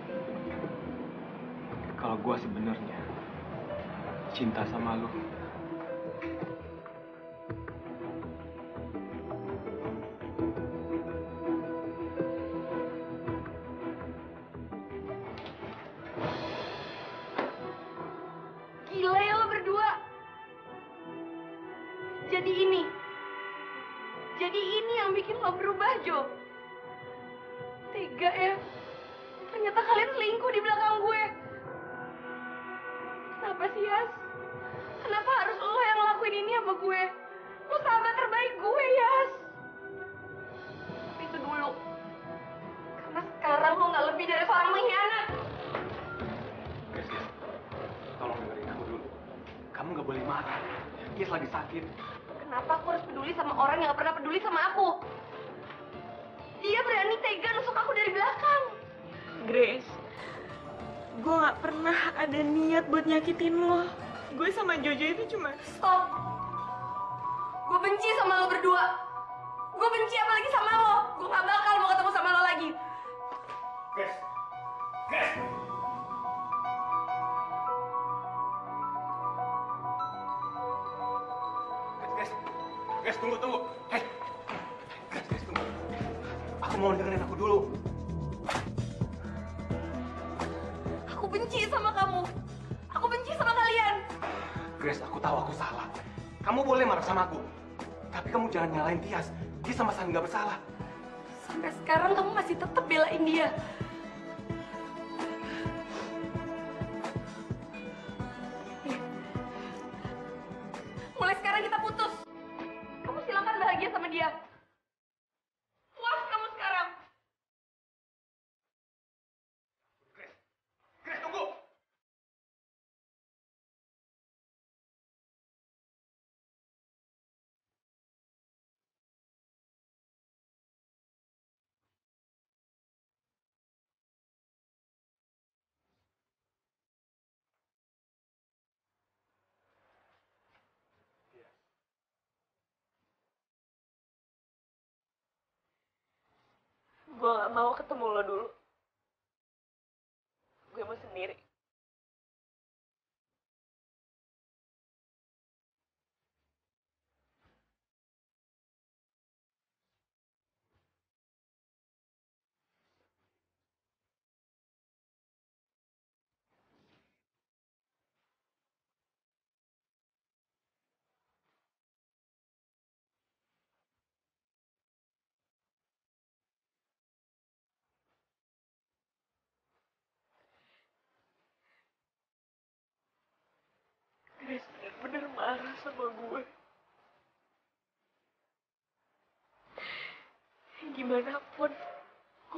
kalau gue sebenarnya cinta sama lu. Gila ya lo berdua. Jadi ini. Jadi ini yang bikin lo berubah, Jo. Tega ya. Ternyata kalian selingkuh di belakang gue. Kenapa sih, Yas? Kenapa harus lo yang ngelakuin ini sama gue? Lo sahabat terbaik gue, Yas. Tapi itu dulu. Karena sekarang lo gak lebih dari seorang pengkhianat. Guys, guys, tolong dengerin aku dulu. Kamu nggak boleh marah. Yas lagi sakit. Kenapa aku harus peduli sama orang yang gak pernah peduli sama aku? Dia berani tega nusuk aku dari belakang. Grace, gue gak pernah ada niat buat nyakitin lo. Gue sama Jojo itu cuma... Stop. Gue benci sama lo berdua. Gue benci apalagi sama lo. Gue gak bakal mau ketemu sama lo lagi. Guys, guys. Guys, guys, guys, tunggu, tunggu. Hei, guys, guys, tunggu. Aku mau dengerin aku dulu. Aku benci sama kamu. Aku benci sama kalian. Grace, aku tahu aku salah. Kamu boleh marah sama aku. Tapi kamu jangan nyalain Tias. Dia sama sekali nggak bersalah. Sampai sekarang kamu masih tetap belain dia. Mulai sekarang kita putus. Kamu silakan bahagia sama dia. Puas kamu sekarang. Grace, Grace, tunggu. Gue gak mau ketemu lo dulu. Gue mau sendiri.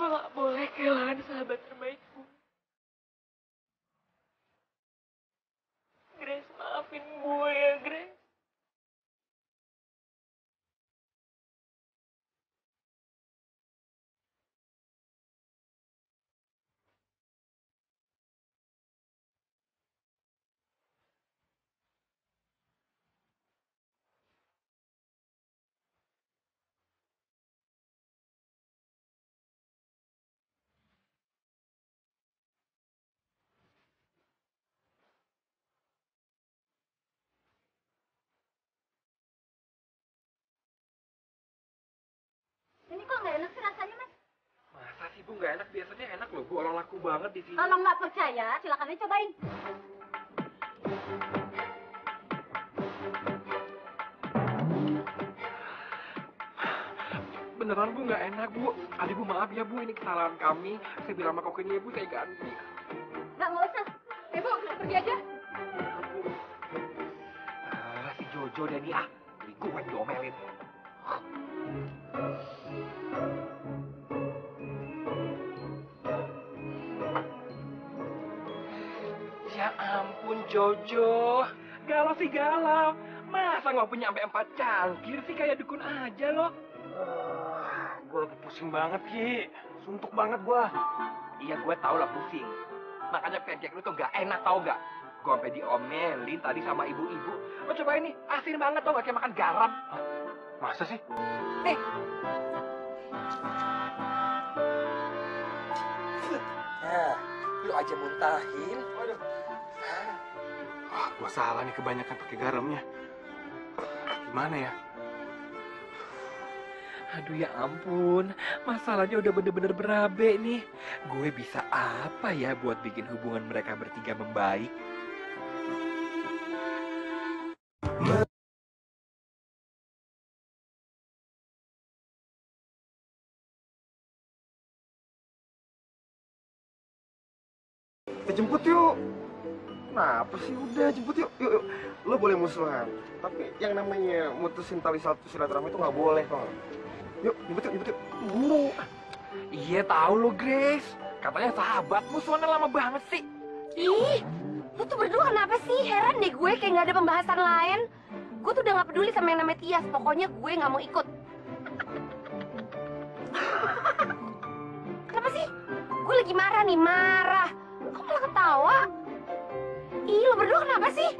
gak boleh kehilangan sahabat terbaikku. Grace, maafin gue ya, Grace. Ini kok nggak enak sih rasanya, Mas? Masa sih Bu nggak enak? Biasanya enak loh Bu, orang laku banget di sini. Kalau nggak percaya, silakan aja cobain. Beneran Bu nggak enak Bu. Aduh Bu maaf ya Bu, ini kesalahan kami. Saya bilang sama kokinya Bu, saya ganti. Nggak, nggak usah. Ibu, pergi aja. Ah, si Jojo deh nih ah. Beli gue diomelin. Ya ampun Jojo, galau sih galau. Masa nggak punya sampai empat cangkir sih kayak dukun aja loh. Ah, gue lagi pusing banget, Ki. Suntuk banget gue. Iya gue tau lah pusing. Makanya pancake lu tuh nggak enak tau nggak? Gue sampai diomelin tadi sama ibu-ibu. Lo coba ini, asin banget tau nggak kayak makan garam. Hah? Masa sih? Nih. Nah, lu aja muntahin. Waduh. Wah, gue salah nih kebanyakan pakai garamnya. Gimana ya? Aduh ya ampun, masalahnya udah bener-bener berabe nih. Gue bisa apa ya buat bikin hubungan mereka bertiga membaik? Kita jemput yuk. Kenapa sih? Udah jemput yuk. Yuk, yuk. Lo boleh musuhan, tapi yang namanya mutusin tali satu silaturahmi itu nggak boleh kok. Yuk, jemput yuk, jemput yuk. Buru. Iya tahu lo Grace, katanya sahabat musuhannya lama banget sih. Ih, lu tuh berdua kenapa sih? Heran deh gue kayak nggak ada pembahasan lain. Gue tuh udah nggak peduli sama yang namanya Tias. Pokoknya gue nggak mau ikut. Kenapa sih? Gue lagi marah nih, marah. Kok malah ketawa? Ih, lu berdua kenapa sih?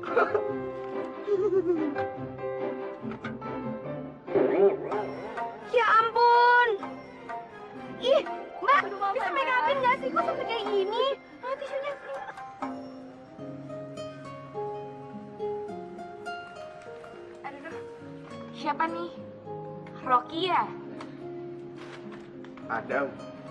Ya ampun. Ih, Mbak, bisa make upin nggak sih? Kok sampai kayak gini? Mana tisunya? Aduh, siapa nih? Rocky ya? Adam.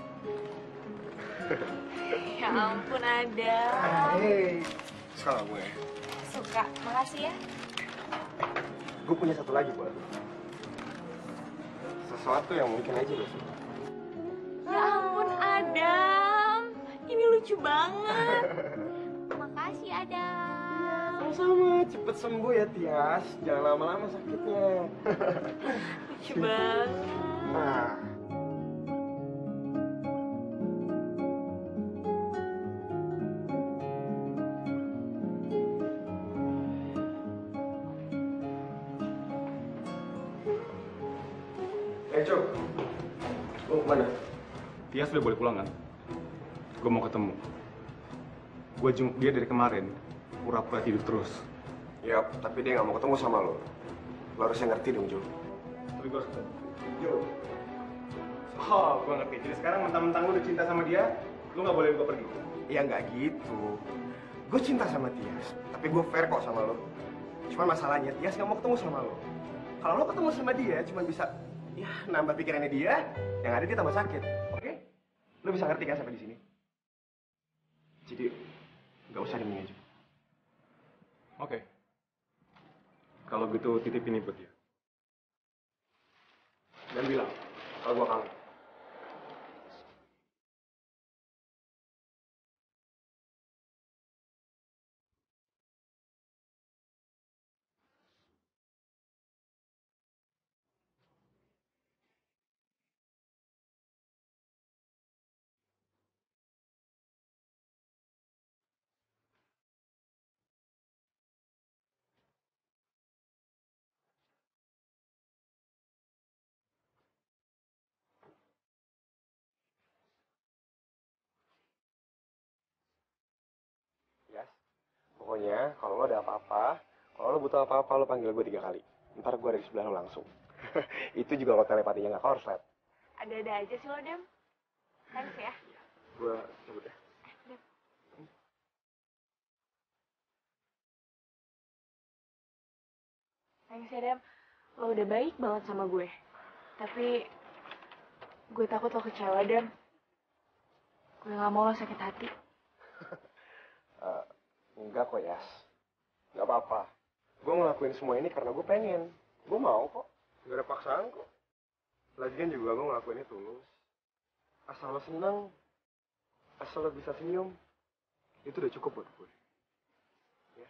Ya ampun, Adam. Hei, suka gue. Suka, makasih ya. Gue punya satu lagi buat lo. Sesuatu yang mungkin aja lo suka. Ya ampun, Adam. Ini lucu banget. Makasih, Adam. Sama-sama, cepet sembuh ya Tias. Jangan lama-lama sakitnya. Lucu banget. Nah. Eh, Cok. Lu kemana? Tias udah boleh pulang kan? Gue mau ketemu. Gue jenguk dia dari kemarin, pura-pura tidur terus. Yap, tapi dia nggak mau ketemu sama lo. Lo harusnya ngerti dong, Jo. Tapi gue harus ketemu. Jo. Oh, gue ngerti. Jadi sekarang mentang-mentang lu udah cinta sama dia, lu nggak boleh gue pergi. Ya nggak gitu. Gue cinta sama Tias, tapi gue fair kok sama lo. Cuman masalahnya Tias nggak mau ketemu sama lo. Kalau lo ketemu sama dia, cuma bisa ya nambah pikirannya dia, yang ada dia tambah sakit. Oke? Lo bisa ngerti kan sampai di sini? Jadi nggak usah demi aja. Oke. Kalau gitu titip ini buat dia. Dan bilang kalau gue kangen. Pokoknya kalau lo ada apa-apa, kalau lo butuh apa-apa lo panggil gue tiga kali. Ntar gue ada di sebelah lo langsung. Itu juga kalau telepatinya nggak korslet. Ada-ada aja sih lo, Dem. Thanks ya. Gue cabut ya. Thanks ya, Dem. Lo udah baik banget sama gue. Tapi gue takut lo kecewa, Dem. Gue gak mau lo sakit hati. uh, enggak kok, Yas. Nggak apa-apa. Gue ngelakuin semua ini karena gue pengen. Gue mau kok. Gak ada paksaan kok. Lagian juga gue ngelakuinnya tulus. Asal lo seneng, asal lo bisa senyum, itu udah cukup buat gue. Ya.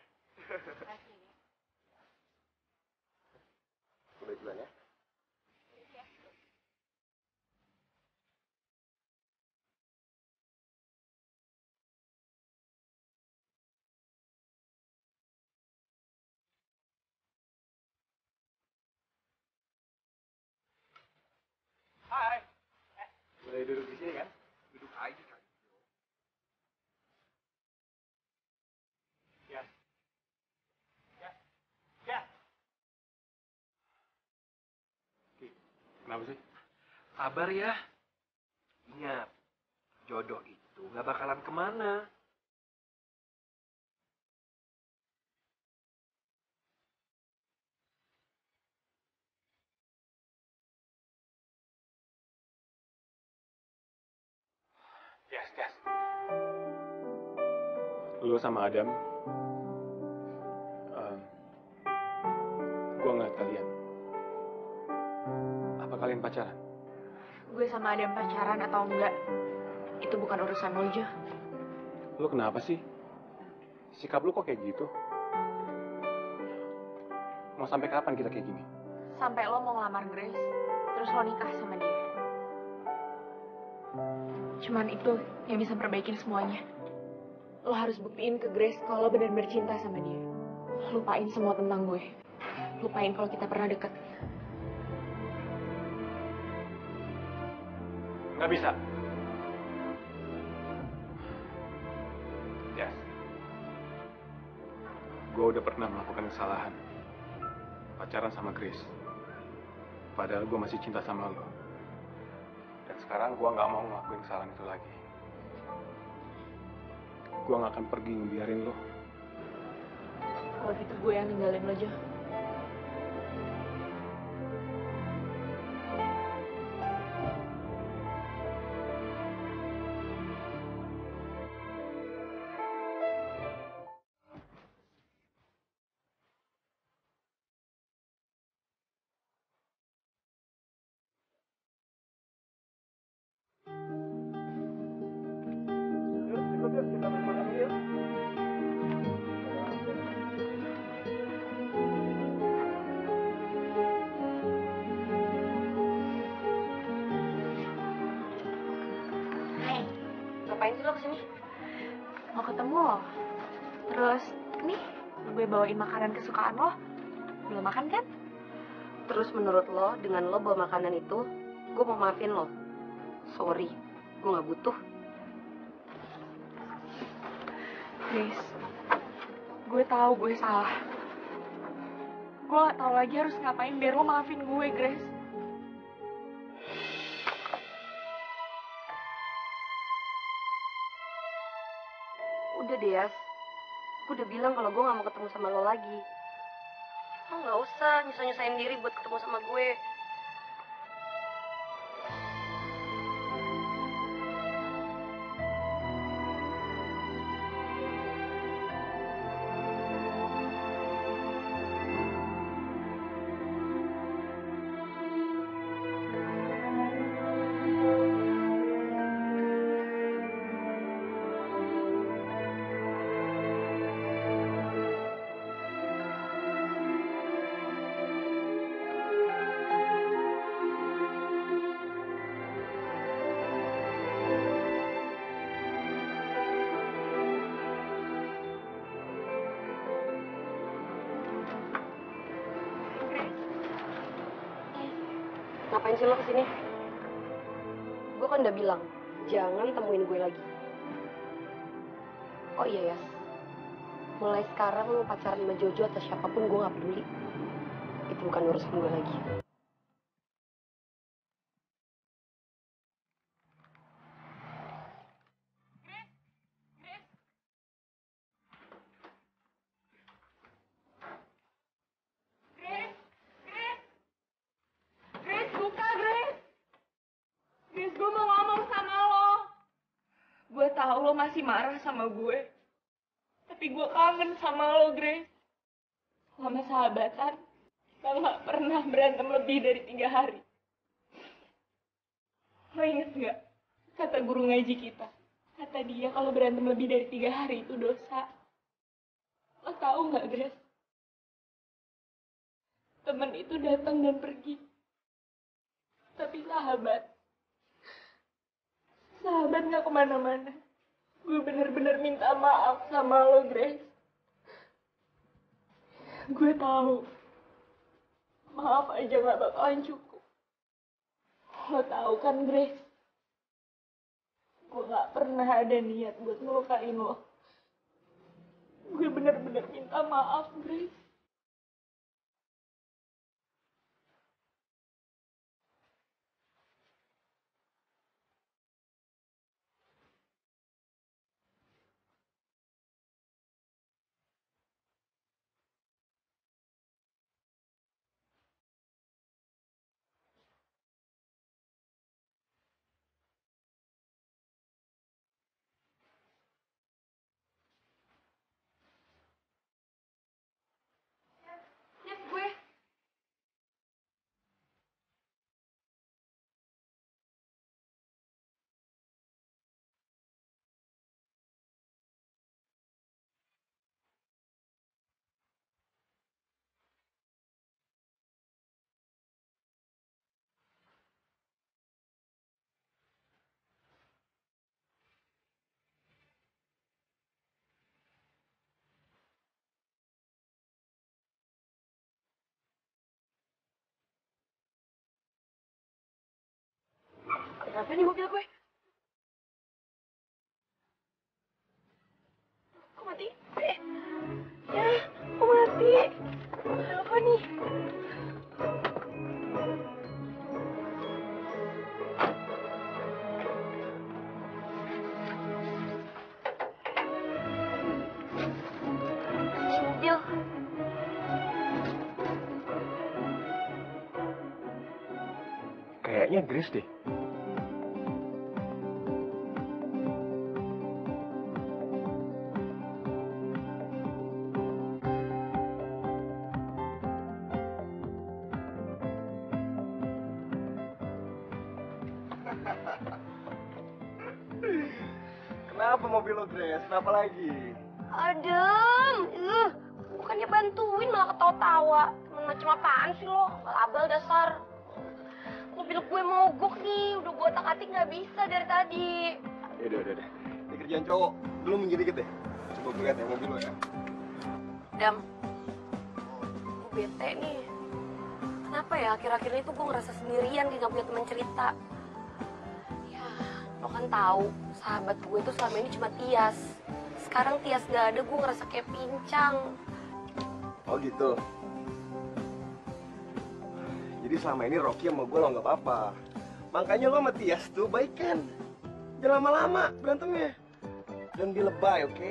Udah jalan ya. Hai. Boleh duduk di sini kan? Duduk aja kali. Ya. Ya. Ya. Ki, kenapa sih? Sabar ya. Ingat, jodoh itu nggak bakalan kemana. Yes, yes. Lo sama Adam, um, gue ngeliat kalian. Apa kalian pacaran? Gue sama Adam pacaran atau enggak, itu bukan urusan lo, Jo. Lo kenapa sih? Sikap lo kok kayak gitu? Mau sampai kapan kita kayak gini? Sampai lo mau ngelamar Grace, terus lo nikah sama dia. Cuman itu yang bisa perbaikin semuanya. Lo harus buktiin ke Grace kalau lo benar-benar cinta sama dia. Lupain semua tentang gue. Lupain kalau kita pernah deket. Nggak bisa. Yes. Gue udah pernah melakukan kesalahan. Pacaran sama Grace. Padahal gue masih cinta sama lo. Dan sekarang gue nggak mau ngelakuin kesalahan itu lagi. Gue nggak akan pergi ngebiarin lo. Kalau gitu gue yang ninggalin lo, Jo. Yuk, ikut yuk. Kita makan yuk. Hey, ngapain sih lo kesini? Mau ketemu lo. Terus, nih, gue bawain makanan kesukaan lo. Belum makan kan? Terus menurut lo, dengan lo bawa makanan itu, gue mau maafin lo. Sorry, gue gak butuh. Grace, gue tahu gue salah. Gue gak tahu lagi harus ngapain biar lo maafin gue, Grace. Udah deh, Yas. Gue udah bilang kalau gue gak mau ketemu sama lo lagi. Lo gak usah nyusahin diri buat ketemu sama gue. Ngapain sih lo kesini? Gue kan udah bilang, jangan temuin gue lagi. Oh iya, Yas. Mulai sekarang lu pacaran sama Jojo atau siapapun gue gak peduli. Itu bukan urusan gue lagi. Grace, buka Grace. Grace, gue mau ngomong sama lo. Gue tahu lo masih marah sama gue. Tapi gue kangen sama lo, Grace. Selama sahabatan, kita gak pernah berantem lebih dari tiga hari. Lo inget gak? Kata guru ngaji kita. Kata dia kalau berantem lebih dari tiga hari itu dosa. Lo tahu gak, Grace? Temen itu datang dan pergi. Tapi sahabat, sahabat gak kemana-mana. Gue bener-bener minta maaf sama lo, Grace. Gue tahu, maaf aja gak bakalan cukup. Lo tahu kan, Grace? Gue gak pernah ada niat buat ngelukain lo. Gue bener-bener minta maaf, Grace. Yes, gue. Kenapa nih mobil gue? Kok mati? Eh, ya, kok mati? Kenapa nih? Ini mobil. Kayaknya Grace deh. Kenapa mobil lo, Grace? Kenapa lagi? Adem, uh, bukannya bantuin malah ketawa-tawa. Temen macam apaan sih lo? Abal dasar. Mobil gue mogok nih, udah gue otak-atik nggak bisa dari tadi. Udah, udah, udah. Ini kerjaan cowok. Lu minggir dikit deh. Coba gue lihat ya mobil lo ya. Dam, gue bete nih. Kenapa ya akhir-akhir ini tuh gue ngerasa sendirian, kayak gak punya teman cerita. Ya, lo kan tahu sahabat gue tuh selama ini cuma Tias. Sekarang Tias gak ada, gue ngerasa kayak pincang. Oh gitu. Jadi selama ini Rocky sama gue lo nggak apa-apa. Makanya lo sama Tias tuh baikan. Jangan lama-lama berantemnya. Dan be lebay, oke?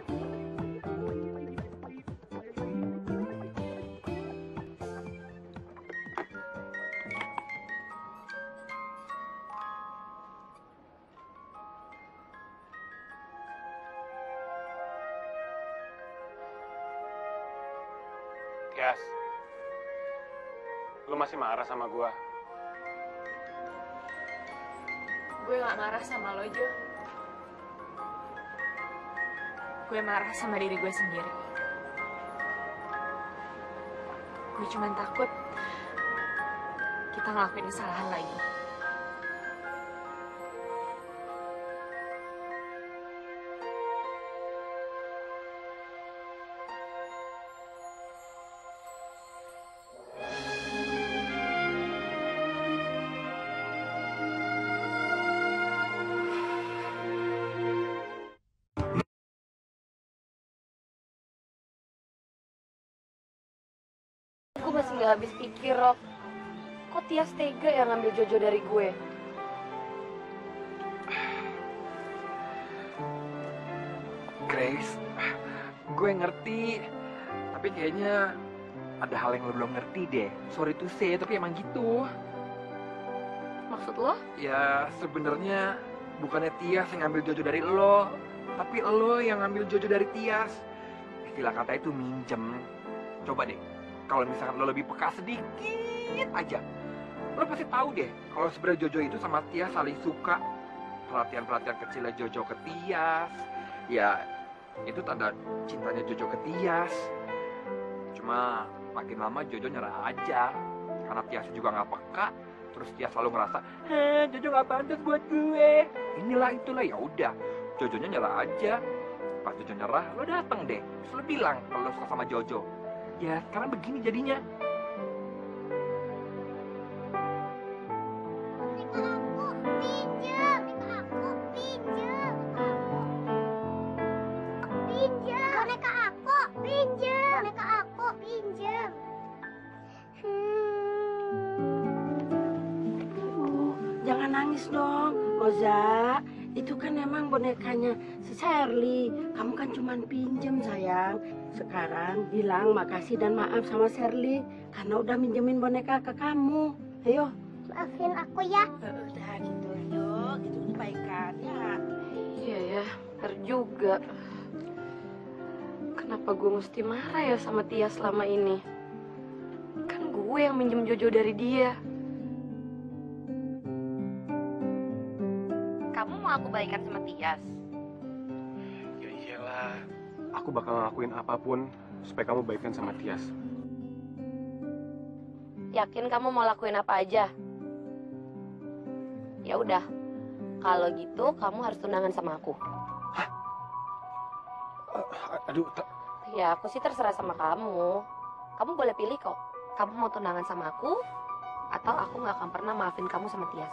Tias, lu masih marah sama gua? Gue gak marah sama lo, Jo. Gue marah sama diri gue sendiri. Gue cuma takut kita ngelakuin kesalahan lagi. masih nggak habis pikir, Rob. Kok Tias tega ya ngambil Jojo dari gue? Grace, gue ngerti. Tapi kayaknya ada hal yang lo belum ngerti deh. Sorry to say, tapi emang gitu. Maksud lo? Ya sebenarnya bukannya Tias yang ngambil Jojo dari lo, tapi lo yang ngambil Jojo dari Tias. Istilah kata itu minjem. Coba deh, kalau misalkan lo lebih peka sedikit aja, lo pasti tahu deh kalau sebenarnya Jojo itu sama Tias saling suka. Perhatian-perhatian kecilnya Jojo ke Tias, ya itu tanda cintanya Jojo ke Tias. Cuma makin lama Jojo nyerah aja, karena Tias juga nggak peka. Terus Tias selalu ngerasa, heh Jojo nggak pantas buat gue. Inilah itulah, ya udah, Jojonya nyerah aja. Pas Jojo nyerah, lo dateng deh, terus lo bilang kalau lo suka sama Jojo. Ya sekarang begini jadinya. Boneka aku, pinjam. Boneka aku, pinjam. Aduh, jangan nangis dong, Oza. Itu kan emang bonekanya si Sherly. Kamu kan cuma pinjem, sayang. Sekarang bilang makasih dan maaf sama Sherly karena udah minjemin boneka ke kamu. Ayo. Maafin aku ya. Udah gitu, yuk. Itu kebaikan ya. Iya ya, bener juga. Kenapa gue mesti marah ya sama Tias selama ini? Kan gue yang minjem Jojo dari dia. Kamu mau aku baikan sama Tias? Ya iyalah, aku bakal ngelakuin apapun supaya kamu baikan sama Tias. Yakin kamu mau lakuin apa aja? Ya udah, kalau gitu kamu harus tunangan sama aku. Uh, aduh, ta- Ya aku sih terserah sama kamu. Kamu boleh pilih kok. Kamu mau tunangan sama aku, atau aku nggak akan pernah maafin kamu sama Tias.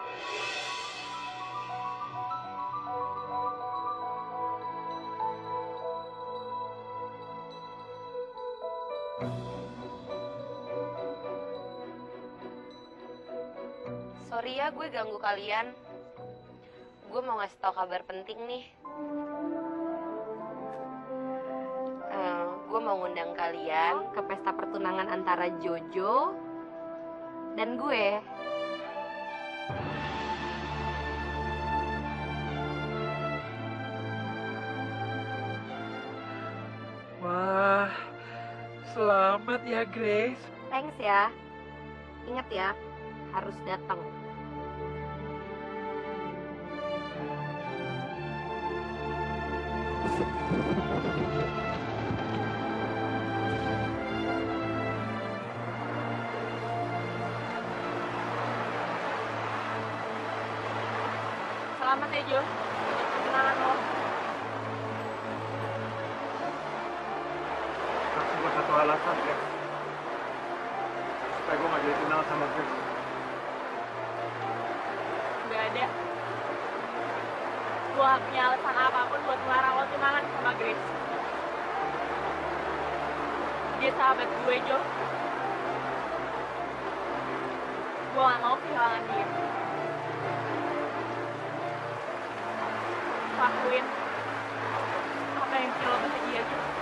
Sorry ya gue ganggu kalian. Gue mau ngasih tau kabar penting nih. Eh, gue mau ngundang kalian ke pesta pertunangan antara Jojo dan gue. Wah, selamat ya Grace. Thanks ya. Ingat ya, harus datang. Selamat ya, Jo. Tunangan lo. Kasih gue satu alasan, Grace. Supaya gue gak jadi tunangan sama Grace. Gak ada. Gue gak punya alasan apapun buat melarang lo tunangan sama Grace. Dia sahabat gue, Jo. Gue gak mau kehilangan dia. Lakuin apa yang bikin lo bahagia, Jo.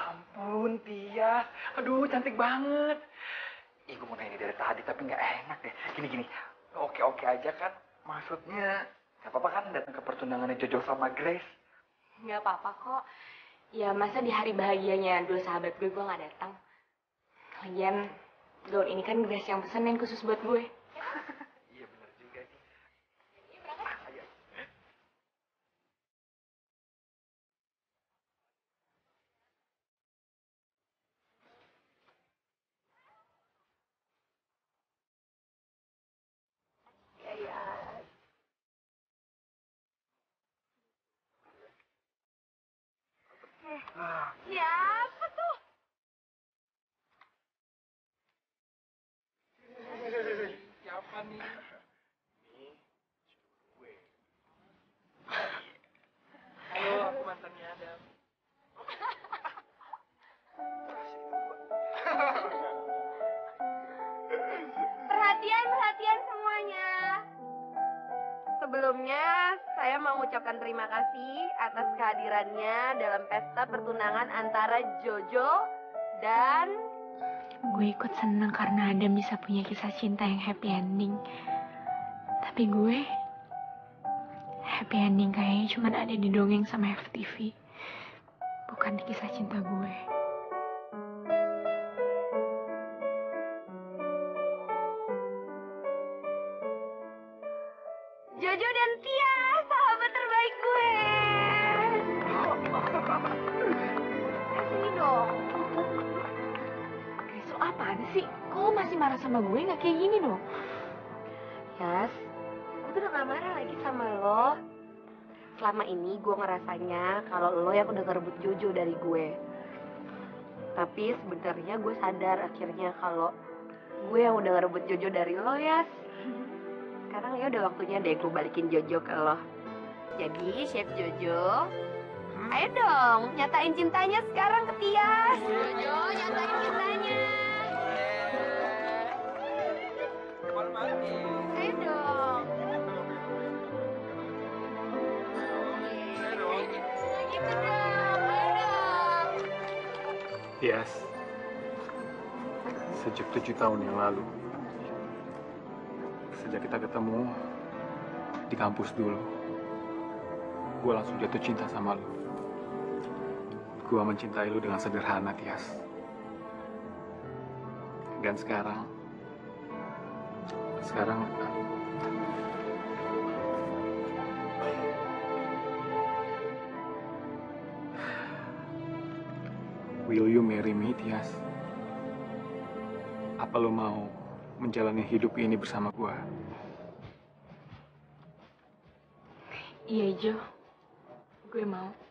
ampun, Tia. Aduh, cantik banget. Ih, gue mau nanya ini dari tadi, tapi nggak enak deh. Gini-gini, oke-oke aja kan? Maksudnya, nggak apa-apa kan datang ke pertunangannya Jojo sama Grace? Nggak apa-apa kok. Ya masa di hari bahagianya dua sahabat gue, gue nggak datang. Lagian, gaun ini kan Grace yang pesenin khusus buat gue. Iya, bener juga sih. Ayo. Siapa tuh? Siapa nih? Halo, aku mantannya Adam. Perhatian, perhatian semuanya. Sebelumnya, saya mau mengucapkan terima kasih atas kehadirannya dalam pesta pertunangan antara Jojo dan... Gue ikut seneng karena Adam bisa punya kisah cinta yang happy ending. Tapi gue... happy ending kayaknya cuma ada di dongeng sama F T V. Bukan di kisah cinta gue. Jojo dan Tia, sahabat terbaik gue. Eh, sini dong. Grace, lo apaan sih? Kok lo masih marah sama gue? Nggak kayak gini dong. Yas, gue tuh udah gak marah lagi sama lo. Selama ini gue ngerasanya kalau lo yang udah ngerebut Jojo dari gue. Tapi sebenarnya gue sadar akhirnya kalau gue yang udah ngerebut Jojo dari lo, Yas. Sekarang ya udah waktunya deh gue balikin Jojo ke lo. Jadi, Chef Jojo, ayo dong nyatain cintanya sekarang ke Tias. Jojo, nyatain cintanya. Ayo dong. Gitu dong, ayo dong. Yes. Sejak tujuh tahun yang lalu, sejak kita ketemu di kampus dulu, gue langsung jatuh cinta sama lo. Gue mencintai lo dengan sederhana, Tias. Dan sekarang, sekarang will you marry me, Tias? Apa lo mau menjalani hidup ini bersama gue? Iya, Jo. Gue mau.